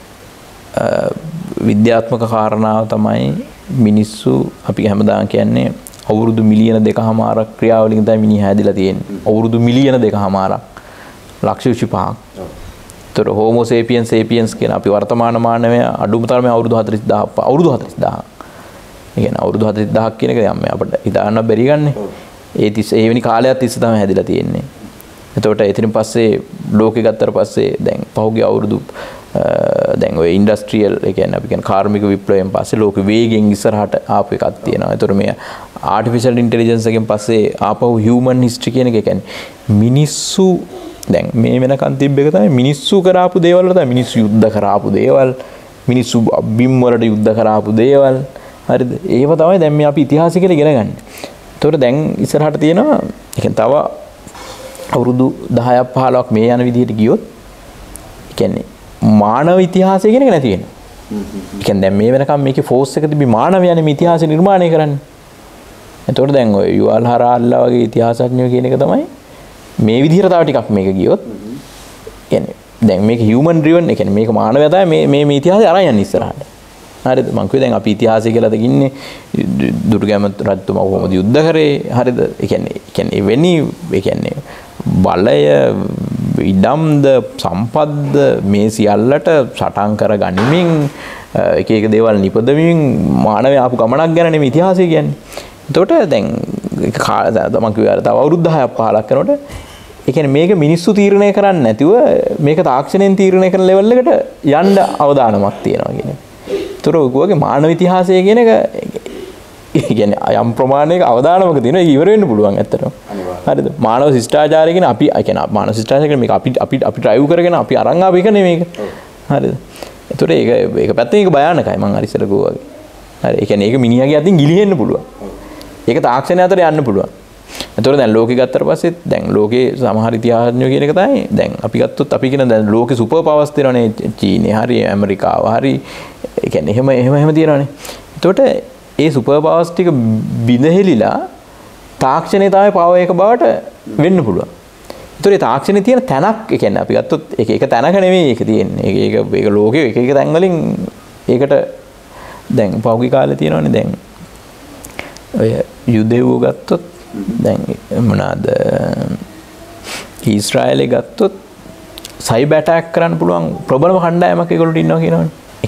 විද්‍යාත්මක කාරණාව තමයි මිනිස්සු අපි හැමදාම කියන්නේ අවුරුදු මිලියන දෙකමාරක් ක්‍රියාවලින් තමයි මිනිහා හැදිලා තියෙන්නේ. අවුරුදු මිලියන දෙකමාරක් ලක්ෂ විසිපහක්. ඒතර හෝමෝ සේපියන්ස් සේපියන්ස් කියන අපි වර්තමාන මානවයා අඩුම තරමේ අවුරුදු හතළිස් දහසක් අවුරුදු හතළිස් දහසක්. ඒ කියන්නේ අවුරුදු හතළිස් දහසක් කියන එක යම් අපිට හිතාන්න බැරි ගන්නේ. ඒ තිස් ඒ වෙනි කාලයක් තිස්සේ තමයි හැදිලා තියෙන්නේ. එතකොට එතනින් පස්සේ ලෝකෙ ගත්තට පස්සේ දැන් පහුගිය අවුරුදු දැන් ඔය ඉන්ඩස්ට්‍රියල් ඒ කියන්නේ අපි කියන කාර්මික විප්ලවයෙන් පස්සේ ලෝක වේගෙන් ඉස්සරහට ආපු එකක් තියෙනවා. ඒතර මේ ආටිෆිෂල් ඉන්ටෙලිජන්ස් එකෙන් පස්සේ ආපහු හියුමන් හිස්ටරි කියන එක කියන්නේ මිනිස්සු දැන් මේ වෙනකන් තිබ්බ එක තමයි මිනිස්සු කරාපු දේවල් වල තමයි මිනිස්සු යුද්ධ කරාපු දේවල් මිනිස්සු බිම් වලට යුද්ධ කරාපු දේවල් හරිද? ඒව තමයි දැන් මේ අපි ඉතිහාසය කියලා ඉගෙන ගන්න. ඒතකොට දැන් ඉස්සරහට තියෙනවා ඒ කියන්නේ තව අවුරුදු දහයක් පහළොවක් මේ යන විදිහට ගියොත් ඒ කියන්නේ මානව ඉතිහාසය කියන එක නැති වෙනවා. ඒ කියන්නේ දැන් මේ වෙනකම් මේකේ ෆෝස් එක තිබි මානවයනේ මේ ඉතිහාසය නිර්මාණය කරන්නේ. එතකොට දැන් ඔය යුවල් හරාල්ලා වගේ ඉතිහාසඥයෝ කියන එක තමයි මේ විදිහට තව ටිකක් මේක ගියොත් කියන්නේ දැන් මේක හියුමන් ඩ්‍රිවන් ඒ කියන්නේ මේක මානවයා තමයි මේ මේ මේ ඉතිහාසය අරන් යන්නේ ඉස්සරහට. හරිද? මං කිව්වේ දැන් අපි ඉතිහාසය කියලාද ඉන්නේ දුර්ගම රජතුමා කොහොමද යුද්ධ කරේ හරිද? ඒ කියන්නේ ඒ කියන්නේ එවැනි ඒ කියන්නේ බලය ඉඩම්ද සම්පත්ද මේ සියල්ලට සටන් කර ගනිමින් එක එක දේවල් නිපදවමින් මානවය ආපු ගමනක් ගැන නෙමෙයි ඉතිහාසය කියන්නේ. එතකොට දැන් ඒක මම කිව්වා තව අවුරුදු දහයක් පහළොවක් කරනකොට ඒ කියන්නේ මේක මිනිස්සු තීරණය කරන්නේ නැතිව මේක තාක්ෂණයෙන් තීරණය කරන ලෙවල් එකට යන්න අවදානමක් තියෙනවා කියන්නේ. ඒතර ඔයගොල්ලෝගේ මානව ඉතිහාසය කියන එක ඒ කියන්නේ යම් ප්‍රමාණයක අවදානමක තියෙන ඉවර වෙන්න පුළුවන් ඇත්තටම. හරිද? මානව ශිෂ්ටාචාරය කියන අපි ඒ කියන්නේ මානව ශිෂ්ටාචාරය කියන මේක අපි අපි අපි ඩ්‍රයිව් කරගෙන අපි අරන් ආපු එක නෙමෙයි මේක. හරිද? ඒතර ඒක ඒක පැත්තෙන් ඒක භයානකයි මම අර ඉස්සර කිව්වා වගේ. හරි. ඒ කියන්නේ ඒක මිනිහාගේ අතින් ගිලිහෙන්න පුළුවන්. ඒක තාක්ෂණය අතර යන්න පුළුවන්. ඒතර දැන් ලෝකෙ ගත්තට පස්සේ දැන් ලෝකේ සමහර ඉතිහාසඥයෝ කියන එක තමයි දැන් අපි ගත්තොත් අපි කියන දැන් ලෝකේ සුපර් පවර්ස් තියෙනවානේ චීනේ හරි ඇමරිකාව හරි ඒ කියන්නේ එහෙම එහෙම එහෙම තියෙනවානේ. එතකොට ඒ සුපර් පවර්ස් ටික බිඳහෙලිලා තාක්ෂණය තමයි පව එක බවට වෙන්න පුළුවන්. ඒතර ඒ තාක්ෂණයේ තියෙන තැනක් ඒ කියන්නේ අපි ගත්තොත් ඒක එක තැනක නෙමෙයි ඒක තියෙන්නේ. ඒක ඒක ඒක ලෝකේ එක එක තැන් වලින් ඒකට දැන් පෞගි කාලේ තියෙනවානේ දැන් ඔය යුදෙව්ව ගත්තොත් දැන් මොනවාද ඊශ්‍රායලේ ගත්තොත් සයිබර් ඇටැක් කරන්න පුළුවන් ප්‍රබලම කණ්ඩායමක් ඒගොල්ලෝ ඉන්නවා කියනවනේ. ඒ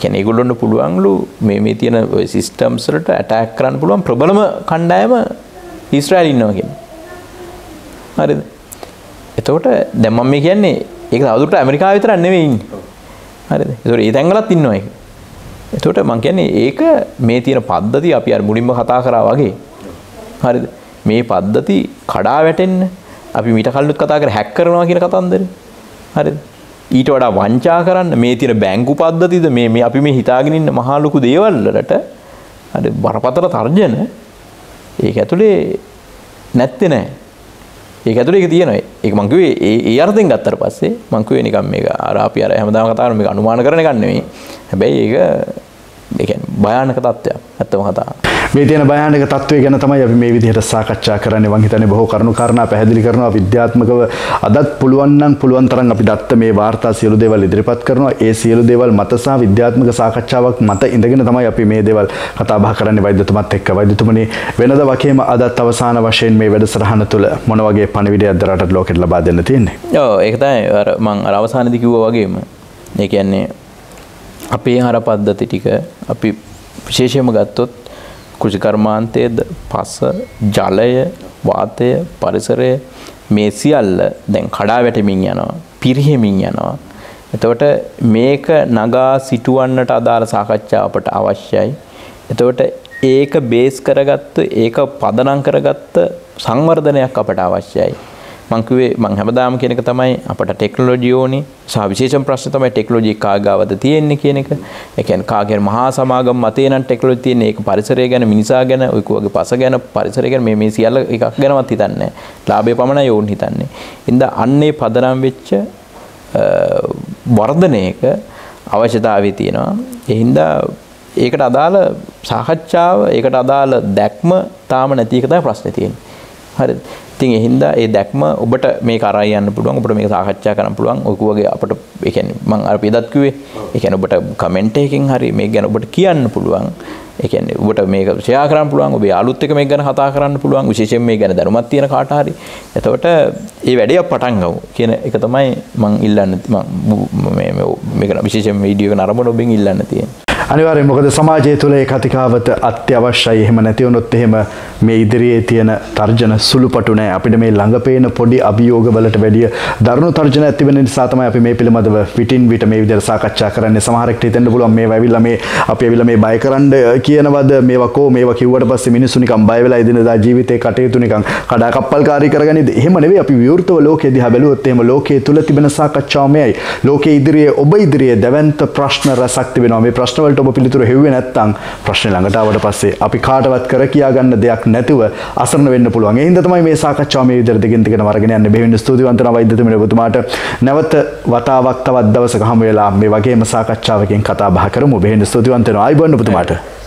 කියන්නේ ඒගොල්ලොන්ට පුළුවන්ලු මේ මේ තියෙන ඔය සිස්ටම්ස් වලට ඇටැක් කරන්න පුළුවන් ප්‍රබලම කණ්ඩායම ඊශ්‍රායල් ඉන්නවා කියන්නේ. හරිද? එතකොට දැන් මම මේ කියන්නේ ඒක තවදුරටත් ඇමරිකාව විතරක් නෙවෙයි ඉන්නේ. හරිද? ඒතකොට ඒ තැන්වලත් ඉන්නවා ඒක. එතකොට මම කියන්නේ ඒක මේ තියෙන පද්ධතිය අපි අර මුලින්ම කතා කරා වගේ. හරිද? මේ පද්ධති කඩා වැටෙන්න අපි මීට කලිනුත් කතා කරා හැක් කරනවා කියන කතන්දරේ. හරිද? ඊට වඩා වංචා කරන්න මේ තියෙන බැංකු පද්ධතියද මේ මේ අපි මේ හිතාගෙන ඉන්න මහා ලොකු දේවල් වලට හරි බරපතල තර්ජන ඒක ඇතුලේ නැත්තේ නෑ. ඒක ඇතුලේ ඒක තියෙනවා. ඒක මං කිව්වේ ඒ ඒ අර්ථයෙන් ගත්තට පස්සේ මං කිව්වේ නිකන් මේක අර අපි අර හැමදාම කතා කරන මේක අනුමාන කරන එකක් නෙමෙයි. හැබැයි ඒක ඒ කියන්නේ භයානක තත්ත්වයක්. ඇත්තම කතාව. මේ තියෙන භයානක තත්ත්වය ගැන තමයි අපි මේ විදිහට සාකච්ඡා කරන්නේ. මං හිතන්නේ බොහෝ කරුණු කාරණා පැහැදිලි කරනවා විද්‍යාත්මකව අදත් පුළුවන් නම් පුළුවන් තරම් අපි දත්ත මේ වාර්තා සියලු දේවල් ඉදිරිපත් කරනවා. ඒ සියලු දේවල් මත සහ විද්‍යාත්මක සාකච්ඡාවක් මත ඉඳගෙන තමයි අපි මේ දේවල් කතා බහ කරන්නේ වෛද්‍යතුමත් එක්ක. වෛද්‍යතුමනි වෙනද වගේම අදත් අවසාන වශයෙන් මේ වැඩසටහන තුළ මොන වගේ පණිවිඩයක්ද රටට ලෝකෙට ලබා දෙන්න තියෙන්නේ? ඔව් ඒක තමයි අර මං අර අවසානයේදී කිව්වා වගේම ඒ කියන්නේ අපේ ආහාර පද්ධති ටික අපි විශේෂයෙන්ම ගත්තොත් කෘෂිකර්මාන්තයේද පස ජලය වාතය පරිසරය මේ සියල්ල දැන් කඩා වැටෙමින් යනවා පිරිහෙමින් යනවා. එතකොට මේක නගා සිටුවන්නට අදාළ සාකච්ඡාව අපට අවශ්‍යයි. එතකොට ඒක බේස් කරගත්ත ඒක පදනම් කරගත්ත සංවර්ධනයක් අපට අවශ්‍යයි. මං කිව්වේ මං හැමදාම කියන එක තමයි අපට ටෙක්නොලොජි ඕනි සහ විශේෂම ප්‍රශ්න තමයි ටෙක්නොලොජි කාගාවද තියෙන්නේ කියන එක. ඒ කියන්නේ කාගේ මහා සමාගම් මතේ නම් ටෙක්නොලොජි තියෙන්නේ ඒක පරිසරය ගැන මිනිසා ගැන ඔය කෝගේ පස ගැන පරිසරය ගැන මේ මේ සියල්ල එකක් ගැනවත් හිතන්නේ නැහැ. ලාභය පමණයි ඕන් හිතන්නේ. ඉතින් අන්නේ පදනම් වෙච්ච වර්ධනයක අවශ්‍යතාවය තියෙනවා. ඒ හින්දා ඒකට අදාළ සාකච්ඡාව ඒකට අදාළ දැක්ම තාම නැති එක තමයි ප්‍රශ්නේ තියෙන්නේ. හරිද? ඉතින් ඒ හින්දා ඒ දැක්ම ඔබට මේක අරයි යන්න පුළුවන් ඔබට මේක සාකච්ඡා කරන්න පුළුවන් ඔය වගේ අපිට ඒ කියන්නේ මම අර පෙදත් කිව්වේ ඒ කියන්නේ ඔබට කමෙන්ට් එකකින් හරි මේක ගැන ඔබට කියන්න පුළුවන් ඒ කියන්නේ ඔබට මේක ෂෙයා කරන්න පුළුවන් ඔබේ යාළුවොත් එක්ක මේක ගැන කතා කරන්න පුළුවන් විශේෂයෙන් මේක ගැන දැනුමක් තියෙන කාට හරි එතකොට මේ වැඩේ පටන් ගමු කියන එක තමයි මම ඉල්ලන්නේ මම මේ මේක විශේෂයෙන් වීඩියෝ එක නරඹන ඔබෙන් ඉල්ලන්න තියෙන්නේ අනිවාර්යයෙන් මොකද සමාජය තුළ ඒ කතිකාවත අත්‍යවශ්‍යයි. එහෙම නැති වුණොත් එහෙම මේ ඉදිරියේ තියෙන තර්ජන සුළුපටු නැහැ. අපිට මේ ළඟ පේන පොඩි අභියෝග වලට වැඩිය දරුණු තර්ජන ඇති වෙන නිසා තමයි අපි මේ පිළිබඳව විටින් විට මේ විදිහට සාකච්ඡා කරන්නේ. සමහරෙක්ට හිතෙන්න පුළුවන් මේවා ඇවිල්ලා මේ අපි ඇවිල්ලා මේ බය කරන්න කියනවද මේවා කෝ මේවා කිව්වට පස්සේ මිනිස්සු නිකන් බය වෙලා ඉදිනදා ජීවිතේ කටයුතු නිකන් කඩාකප්පල්කාරී කරගනිද? එහෙම නෙවෙයි. අපි විවෘතව ලෝකෙ දිහා බැලුවොත් එහෙම ලෝකයේ තුල තිබෙන සාකච්ඡාව මෙයයි. ලෝකයේ ඉදිරියේ ඔබ ඉදිරියේ දැවැන්ත ප්‍රශ්න රසක් තිබෙනවා. මේ ප්‍රශ්න වලට ඔබ පිළිතුරු හෙව්වේ නැත්නම් ප්‍රශ්නේ ළඟට ආවට පස්සේ අපි කාටවත් කර කියා ගන්න දෙයක් නැතුව අසරණ වෙන්න පුළුවන්. ඒ හින්දා තමයි මේ සාකච්ඡාව මේ විදිහට දෙකින් දෙකටම අරගෙන යන්නේ. බෙහෙවින් ස්තුතිවන්ත වෙනවා වෛද්‍යතුමනි ඔබතුමාට. නැවත වතාවක් තවත් දවසක හමු වෙලා මේ වගේම සාකච්ඡාවකින් කතා බහ කරමු. බෙහෙවින් ස්තුතිවන්ත වෙනවා. ආයිබෝන් ඔබතුමාට.